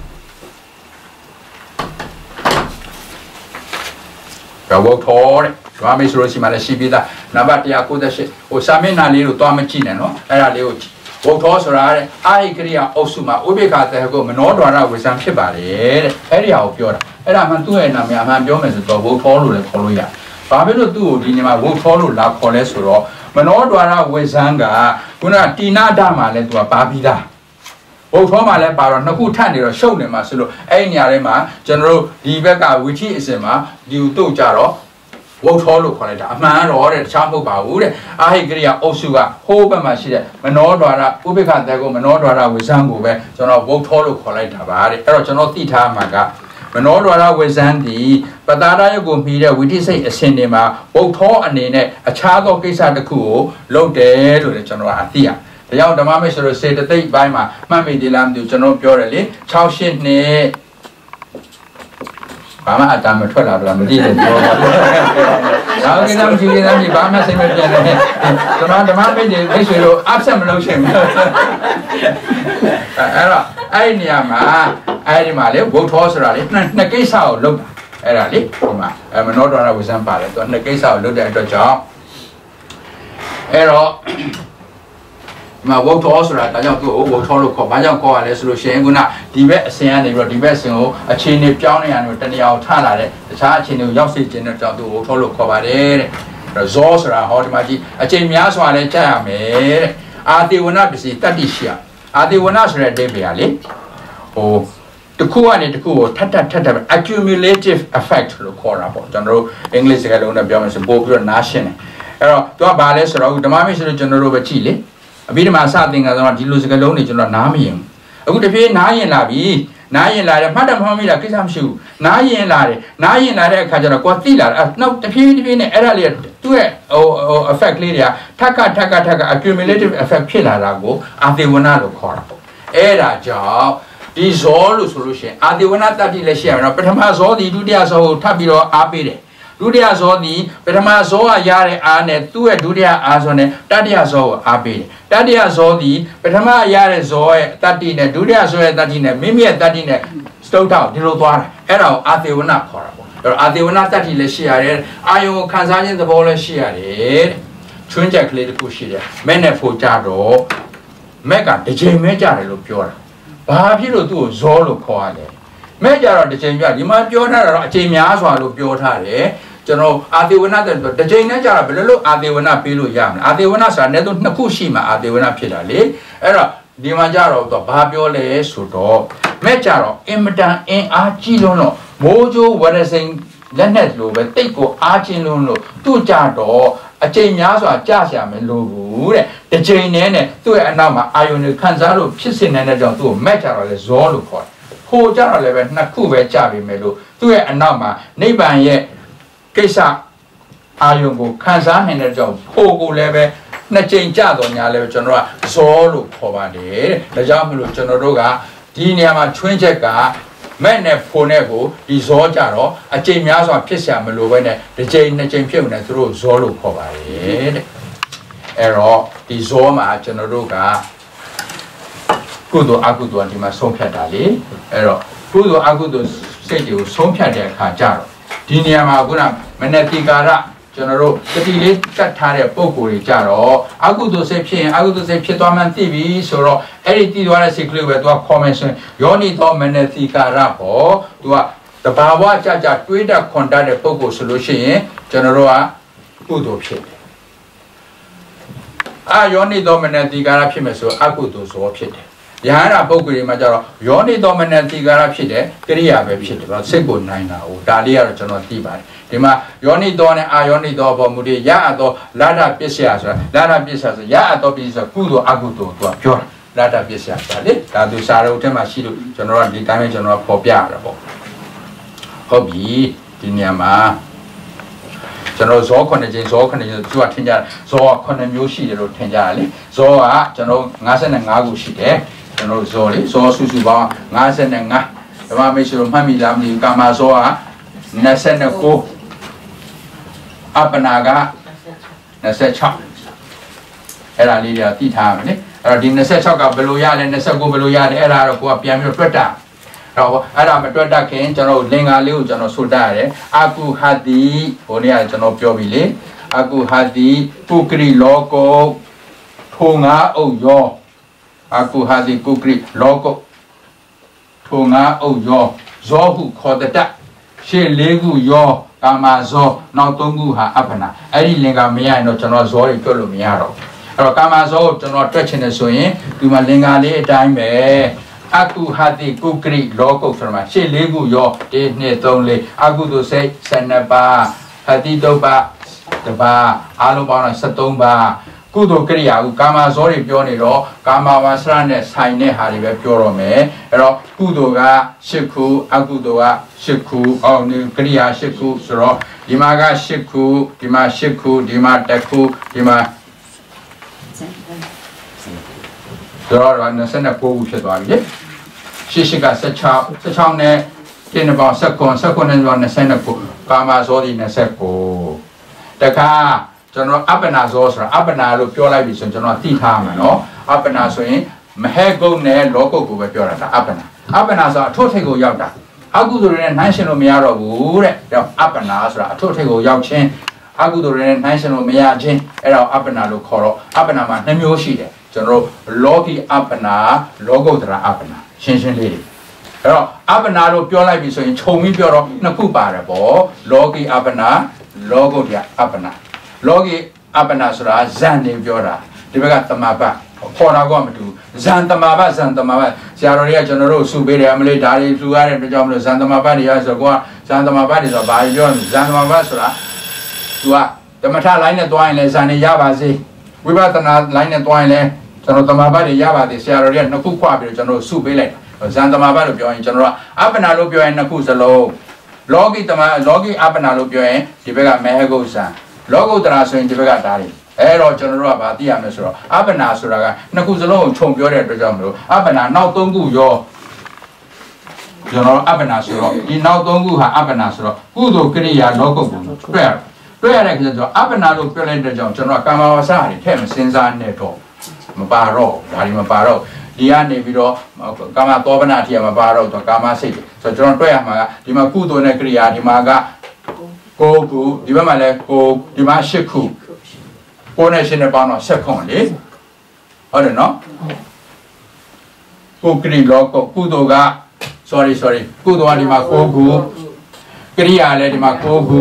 The walk toward. Swami Surosima Shibida, Nabatia Kudashi, or Samina Lilu Tomachino, Era Leuchi. Wotosora, I Korea Osuma, Ubika, the go Menodora with some Shibari, area of Pura, Era Mantu and Namiaman Jomes, the Wotolu and Coluya. Fabio do, Dinima Wotolu la Colesuro, Menodora with Zanga, Guna Tina Dama led to a Babida. Otoma le Baron, no good tandy or show them Masulu, Anyarema, General Diveka, which is Emma, Diu Jaro. What follow college, a man or a champo baure, I agree, Osuga, Hoba Mashida, Menodora, Ubika, Dago, Menodora with Zango, so no vote hollow college, Tabari, Erochano Tita Maga, Menodora with Zandi, but that I go media, we did say a cinema, both tall and in a child of Kisa the cool, low there to the general Athia. The young Mama should say the day by my Mammy de Lam to General Purely, Chow Shin ne. Mama had done a twelve of them. Now, we don't see them, the Bama cemetery. The man, the man, they should have some lotion. I near ma, I remember, both horses are in the case out, look, Erali, I'm not one of them, but on the case out, look at the job. Error. My work to also at the over Toro, Bajan call a solution, Guna, the best and the best, a chain of Johnny and Tanya Tala, the charge in the Yossi General to Toro Covade, the Zosra, Hortimaji, a chain Yaswa, a charm, are they will not be Tadisha, are they will not read Debiali? Oh, the cool and the cool, tata tata, accumulative effect, look horrible. General English, I don't have German, both nation. Error, to a balance, or the Mamish General of Chile. A bit of my something as not losing alone is not Namium. I would pay nine labi, nine lare, Madame Homila Kisam nine lare, nine lare Kajara Quatila, no, the P earlier to a effect Lydia, Taka Taka Taka accumulative effect killer lago, and they were not a corpo. Era job, this all solution, and they were not that illusion, but all the Dudias or Tabiro Abide. Dudia Zodi, Petamazoa Yare Ane, two a Dudia Azone, Tadia Zo Abi. Tadia Zodi, Petama Yare Zoe, Tatina, Dudia Zoe, Tatina, Mimia Tatina, stowed out, Dilodwar, Error, Ate were not horrible. 阿迪文那大体的西亚人，阿用看啥人都包了西亚人，春节可以的故事的，没那副家着，没干的钱没家的都标了，把皮肉都烧了烤的，没家的钱标，你们标他了，钱面上都标他的。就那阿迪文那的，的钱那家不了咯，阿迪文那皮肉样，阿迪文那啥那都那故事嘛，阿迪文那皮了嘞，哎了，你们家了都把标嘞收着，没家了，因么当因阿几了咯，冇就为了生，人家路呗，对过阿几了咯，都家着，啊钱面上家下面路嘞，的钱呢呢，都按那嘛，阿用你看啥路，皮些呢那种都没家了嘞，烧路快，好家了嘞呗，那苦呗家边没路，都按那嘛，那半夜。给啥？阿用过看啥很那种破过来呗，那真假多年来就那烧路破吧的，那家们路就那多个，今年嘛春节个，每年破那个，你烧家咯，啊真面上皮下么路呗呢，这真那真皮呢都烧路破吧的，哎咯，你烧嘛就那多个，古多阿古多你嘛送片大哩，哎咯，古多阿古多这就送片的看家咯。今年嘛，古那没那地嘎啦，就那罗这地里在他的报告里讲咯，阿古都是偏，阿古都是偏专门地位说咯，哎，地段的是可以为多方面说，有你到没那地嘎啦不，对吧？这把我家家对的看待的报告是路线，就那罗啊，古都偏的。啊，有你到没那地嘎啦偏的时候，阿古都是我偏的。然后报告里面讲了，有你到没那地嘎啦偏的，这里也别偏的，吧？谁管难呐？我大理也就那地方。对嘛？有你多呢啊，有你多把目的也多，拉他别下是，拉他别下是，也多别是，古多阿古多多标，拉他别下是嘞，大都啥了，这嘛西路，就那你单位就那破边了不？好比今年嘛，就那说可能就说可能就主要添加，说可能有些的都添加嘞，说啊，就那俺是能俺古西的，就那说嘞，说叔叔吧，俺是能俺，对吧？没说妈咪咱们干嘛说啊？那是那个。阿本那个那些草，哎啦，你要地摊呢？哎，你那些草个不露牙的，那些个不露牙的，哎啦，我边边做大，然后哎啦，没做大，看就那另外六就那苏大的，阿古哈迪，我呢就那表皮嘞，阿古哈迪，古克里 logo， 土牙欧哟，阿古哈迪古克里 logo， 土牙欧哟，左户靠得大，是那个哟。干嘛说那东古哈阿本那，哎，你那个没呀？那就那说的叫路没呀咯。然后干嘛说就那赚钱的时候，对嘛？另外的单位，阿古哈的古克里 logo 什么？是那个哟，这那东嘞，阿古都是三那把，哈的都把，对吧？阿鲁巴那十东把。古都可以啊，干嘛说的标呢咯？干嘛话是呢？菜呢还里边标了没？然后古都个石窟，阿古都个石窟，哦，你可以啊石窟是咯？你嘛个石窟，你嘛石窟，你嘛德窟，你嘛，是咯？那现在国务批多少的？是是个十场，十场呢，今年把十块，十块呢就那现在国，干嘛说的那十块？大家。就那阿本那说是阿本那路标来比说就那地摊嘛喏，阿本那说因没海沟呢老高古个标来的阿本那，阿本那说土地个要的，阿古多人男性路没有了无嘞，然后阿本那说土地个要钱，阿古多人男性路没有钱，然后阿本那路考了，阿本那嘛那没有事的，就那老给阿本那老高的阿本那，新鲜的。然后阿本那路标来比说因聪明标了，那古巴的不，老给阿本那老高的阿本那。老给阿本那说啦，人的标啦，这边个他妈吧，跑那个么都，人他妈吧，人他妈吧，假如你要讲那路苏北的，我们来打的苏安的，叫我们人他妈吧的要说过，人他妈吧的说把一标，人他妈吧说啦，对吧？他妈他来年多一年，人的哑巴子，为啥他那来年多一年，叫那他妈吧的哑巴的，假如你那苦瓜的，叫那苏北来，人他妈吧的表演，叫那阿本那路表演那苦是喽，老给他妈老给阿本那路表演，这边个没个啥。老古德拉说你这边打的，哎，老叫那罗把地下面说，阿本那说那个，那古是老冲标的这叫么咯？阿本那闹东古哟，就那阿本那说了，你闹东古哈阿本那说了，古都跟你也老古古，对啊，对啊，那个叫阿本那路标来这叫，就那干嘛啥的，他们身上那种，么巴肉，哪里么巴肉？ dia ni biro kama tua benar dia mabaru tu kama sih so jangan tu ya maka di mana ku tu nak kriya di mana ko ku di mana le ko di mana seku ko ni sini pano sekon ni ada no ku kriya ko ku tu ga sorry sorry ku tu di mana ko ku kriya le di mana ko ku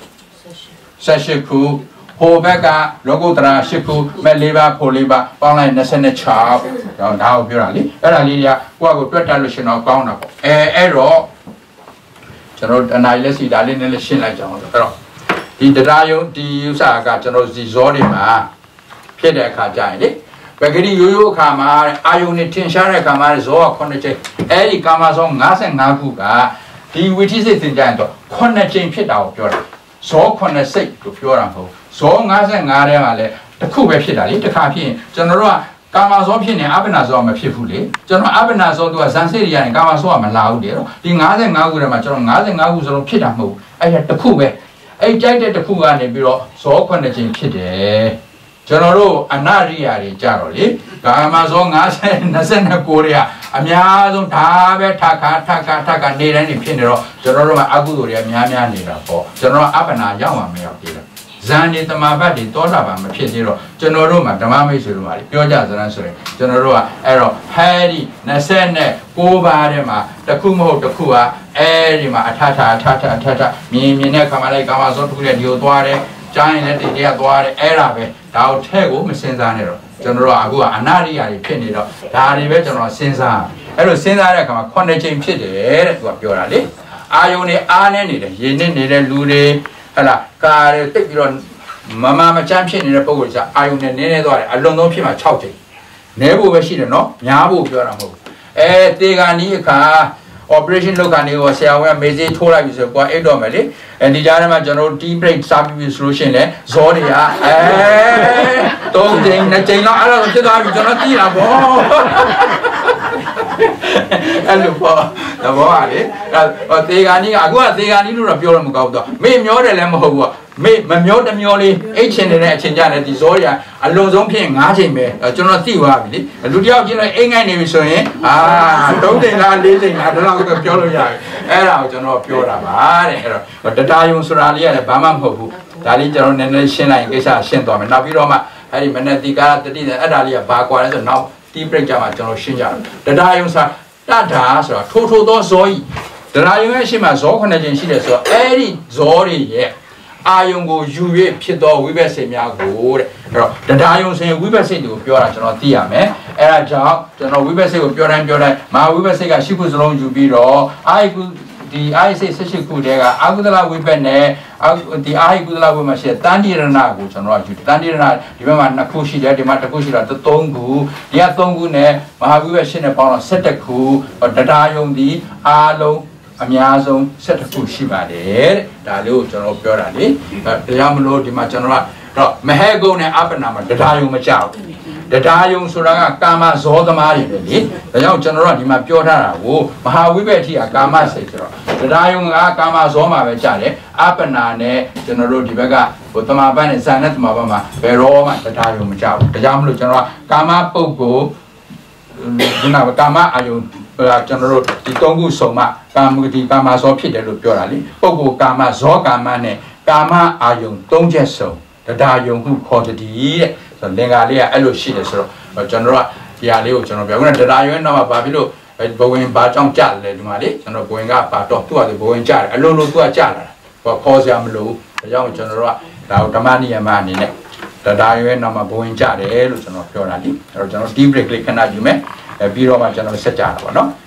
seku ho beka logo tera seku meliba poliba panglai nasene chap dah dah biar ali ada ali dia gua gua tuh tahu sih nak kau nak eh ero jangan analis sih dalil analis sih lah jangan ero di derayu di usaha kan jangan di zori mah pede kerja ini begini yoyo kamar ayu ni tenshare kamar zoa kone cek eh di kamar zo ngasen ngaku ka di Vihti sih tinggal itu kone cek pede tahu biar so kone sih tu biar apa so ngasen ngare malah tekuk pede dalil tekapi jangan kama so pin ni abna so ma phit phu leကျွန်တော် abna so သူကဇန်စစ်တွေရတယ် kama so ကမလာဘူးလေတော့ဒီfifty-fiveခုထဲမှာကျွန်တော်fifty-fiveခုစလုံးဖြစ်တာမဟုတ်အဲ့ဒါတစ်ခုပဲအဲ့ကြိုက်တဲ့တစ်ခုကနေပြီးတော့ဇောခုနှစ်ချိန်ဖြစ်တယ်ကျွန်တော်တို့အနာရိယာတွေကြတော့လေ kama so fifty twenty-nineတွေကအများဆုံးဒါပဲထခါထခါထခါနေတိုင်းနေဖြစ်နေတော့ကျွန်တော်တို့မှာအကုသိုလ်တွေအများများနေတာပေါ့ကျွန်တော် abna ရောက်မှာမရောက်သေးဘူးဇန်နေတမာဘတ်တွေတောတာပါမဖြစ်သေးတော့ကျွန်တော်တို့မှာဓမ္မမိတ်ဆွေတို့မှာပြောကြစရမ်းဆိုရင်ကျွန်တော်တို့ကအဲ့တော့ဟဲဒီtwenty-nineပါးထဲမှာတစ်ခုမဟုတ်တစ်ခုဟာအဲ့ဒီမှာအထထအထထအထထမြင်မြင်တဲ့ခါမှလိုက်ကာမစောတစ်ခုနဲ့ဒီကိုသွားတယ်ကြားရင်လည်းတည်းတည်းသွားတယ်အဲ့ဒါပဲဒါကိုထဲကိုမစင်စားနဲ့တော့ကျွန်တော်တို့ကအခုကအနာရိယာတွေဖြစ်နေတော့ဒါတွေပဲကျွန်တော်စဉ်းစားအဲ့လိုစဉ်းစားတဲ့အခါမှာnineချိန်ဖြစ်တယ်တဲ့သူကပြောတာလေအာယုန်တွေအားနေနေတယ်ရင်းနေနေတဲ့လူတွေဟလာကားတိတ်ပြီးတော့မမမချမ်းဖြစ်နေတဲ့ပုံကိုကြာအာယုန်နဲ့နင်းနေသွားတယ်အလွန်ဆုံးဖြစ်မှာsixချိန်နဲဖို့ပဲရှိတယ်နော်များဖို့ပြောတာမဟုတ်အဲတေဂာနီးအခါ operation လုပ်ကနေဟောဆရာဝန်ကမေးစေးထိုးလိုက်ပြီဆိုတော့အိတ်တော့မယ်လေအဲဒီကြားထဲမှာကျွန်တော်တို့ tea break စားပြီးပြီဆိုလို့ရှိရင်လည်းဇောတွေကအဲသုံးချိန်နှစ်ချိန်လောက်အဲ့လိုဖြစ်သွားပြီကျွန်တော်သိတာဗောအဲ့လိုပေါ့သဘောပါလေဟောတေဂာနီးကအခုကတေဂာနီးလို့တော့ပြောလို့မကောက်တော့မေ့မျောတယ်လည်းမဟုတ်ဘူးမေ့မမျောတမျောလေးအိတ်ချင်နေတဲ့အချိန်ကြတယ်ဒီဇောတွေကအလွန်ဆုံးဖြစ်nineချိန်ပဲကျွန်တော်သိသွားပြီလေလူတယောက်ချင်းလည်းအိတ်ငိုက်နေပြီဆိုရင်အာthreeချိန်လားfourချိန်လားဒါတော့ပြောလို့ရတယ်အဲ့ဒါကိုကျွန်တော်ပြောတာပါတဲ့အဲ့တော့တတာယုံဆိုတာလေးရတယ်ဘာမှမဟုတ်ဘူးဒါလေးကျွန်တော်နည်းနည်းရှင်းလိုက်ရင်ကိစ္စရှင်းသွားမယ်နောက်ပြီးတော့မှအဲ့ဒီမနတိကာတတိအဲ့ဒါလေးကဘာကွာလဲဆိုတော့နောက် tea break ကြမှာကျွန်တော်ရှင်းကြတယ်တတာယုံဆိုတာတတာဆိုတာထိုးထိုးသောဇောဤတတာယုံရဲ့ရှင်းမှာဇောnineချိန်ရှိတယ်ဆိုတော့အဲ့ဒီဇောတွေရဲ့အာယုံကိုယူ၍ဖြစ်သောဝိဘတ်စိတ်များကိုတဲ့အဲ့တော့တရားယုံစဉ်ဝိဘတ်စိတ်ကိုပြောတာကျွန်တော်သိရမယ်အဲ့ဒါကြောင့်ကျွန်တော်ဝိဘတ်စိတ်ကိုပြောတိုင်းပြောတိုင်းမဟာဝိဘတ်စိတ်ကရှိခုစလုံးယူပြီးတော့အာယုဒီအာယစိတ်eighteenခုတည်းကအာဟုဒလဝိဘတ်နဲ့ဒီအာယုဒလဝိဘတ်ရှိတန်တိရဏကိုကျွန်တော်ယူတန်တိရဏဒီဘက်မှာနှစ်ခုရှိတယ်ဒီမှာတစ်ခုရှိတာthreeခုဒီကthreeခုနဲ့မဟာဝိဘတ်ရှိနေပေါင်းတော့sevenခုတရားယုံဒီအားလုံးအများဆုံးsevenခုရှိပါတယ်တဲ့ဒါလေးကိုကျွန်တော်ပြောတာလေတရားမလို့ဒီမှာကျွန်တော်ကတော့မဟဲကုံနဲ့အပ္ပနာမှာတရားယုံမကြောက်တရားယုံဆိုတာကကာမဇောသမားတွေပဲလေဒါကြောင့်ကျွန်တော်တို့ဒီမှာပြောထားတာကိုမဟာဝိဘတ်အထိကကာမစိတ်ဆိုတော့တရားယုံကကာမဇောမှာပဲကြာတယ်အပ္ပနာနဲ့ကျွန်တော်တို့ဒီဘက်ကဟိုတမာပတ်နဲ့ဇာနဲ့တမာပတ်မှာဘယ်တော့မှတရားယုံမကြောက်ဘူးဒါကြောင့်မလို့ကျွန်တော်ကကာမပုဂ္ဂိုလ်ဒီနာကာမအာယုံကျွန်တော်တို့ဒီသုံးခုစုံမှကာမဂတိကာမဇောဖြစ်တယ်လို့ပြောတာလေပုဂ္ဂိုလ်ကာမဇောကာမနဲ့ကာမအာယုံသုံးချက်စုံတရားယုံဟုခေါ်တည်းတဲ့ဆိုလင်္ကာလေးကအဲ့လိုရှိတယ်ဆိုတော့ကျွန်တော်တို့ကဒီဟာလေးကိုကျွန်တော်ပြောခုနတရားယုံနောက်မှာဘာဖြစ်လို့ဘဝင်ဘာကြောင့်ကြတယ်လဲဒီမှာလေကျွန်တော်ဘဝင်ကဘာတော့သူ့ဟာသူဘဝင်ကြတယ်အလိုလိုသူကကြလာတာဟောခေါ်စရာမလိုဘူးဒါကြောင့်ကျွန်တော်တို့ကဒါကိုဓမ္မနိယမအနေနဲ့တရားယုံနောက်မှာဘဝင်ကြတယ်လို့ကျွန်တော်ပြောတာလေအဲ့တော့ကျွန်တော် tea break လေးခဏယူမယ်ပြီးတော့မှကျွန်တော်ဆက်ကြတာပေါ့နော်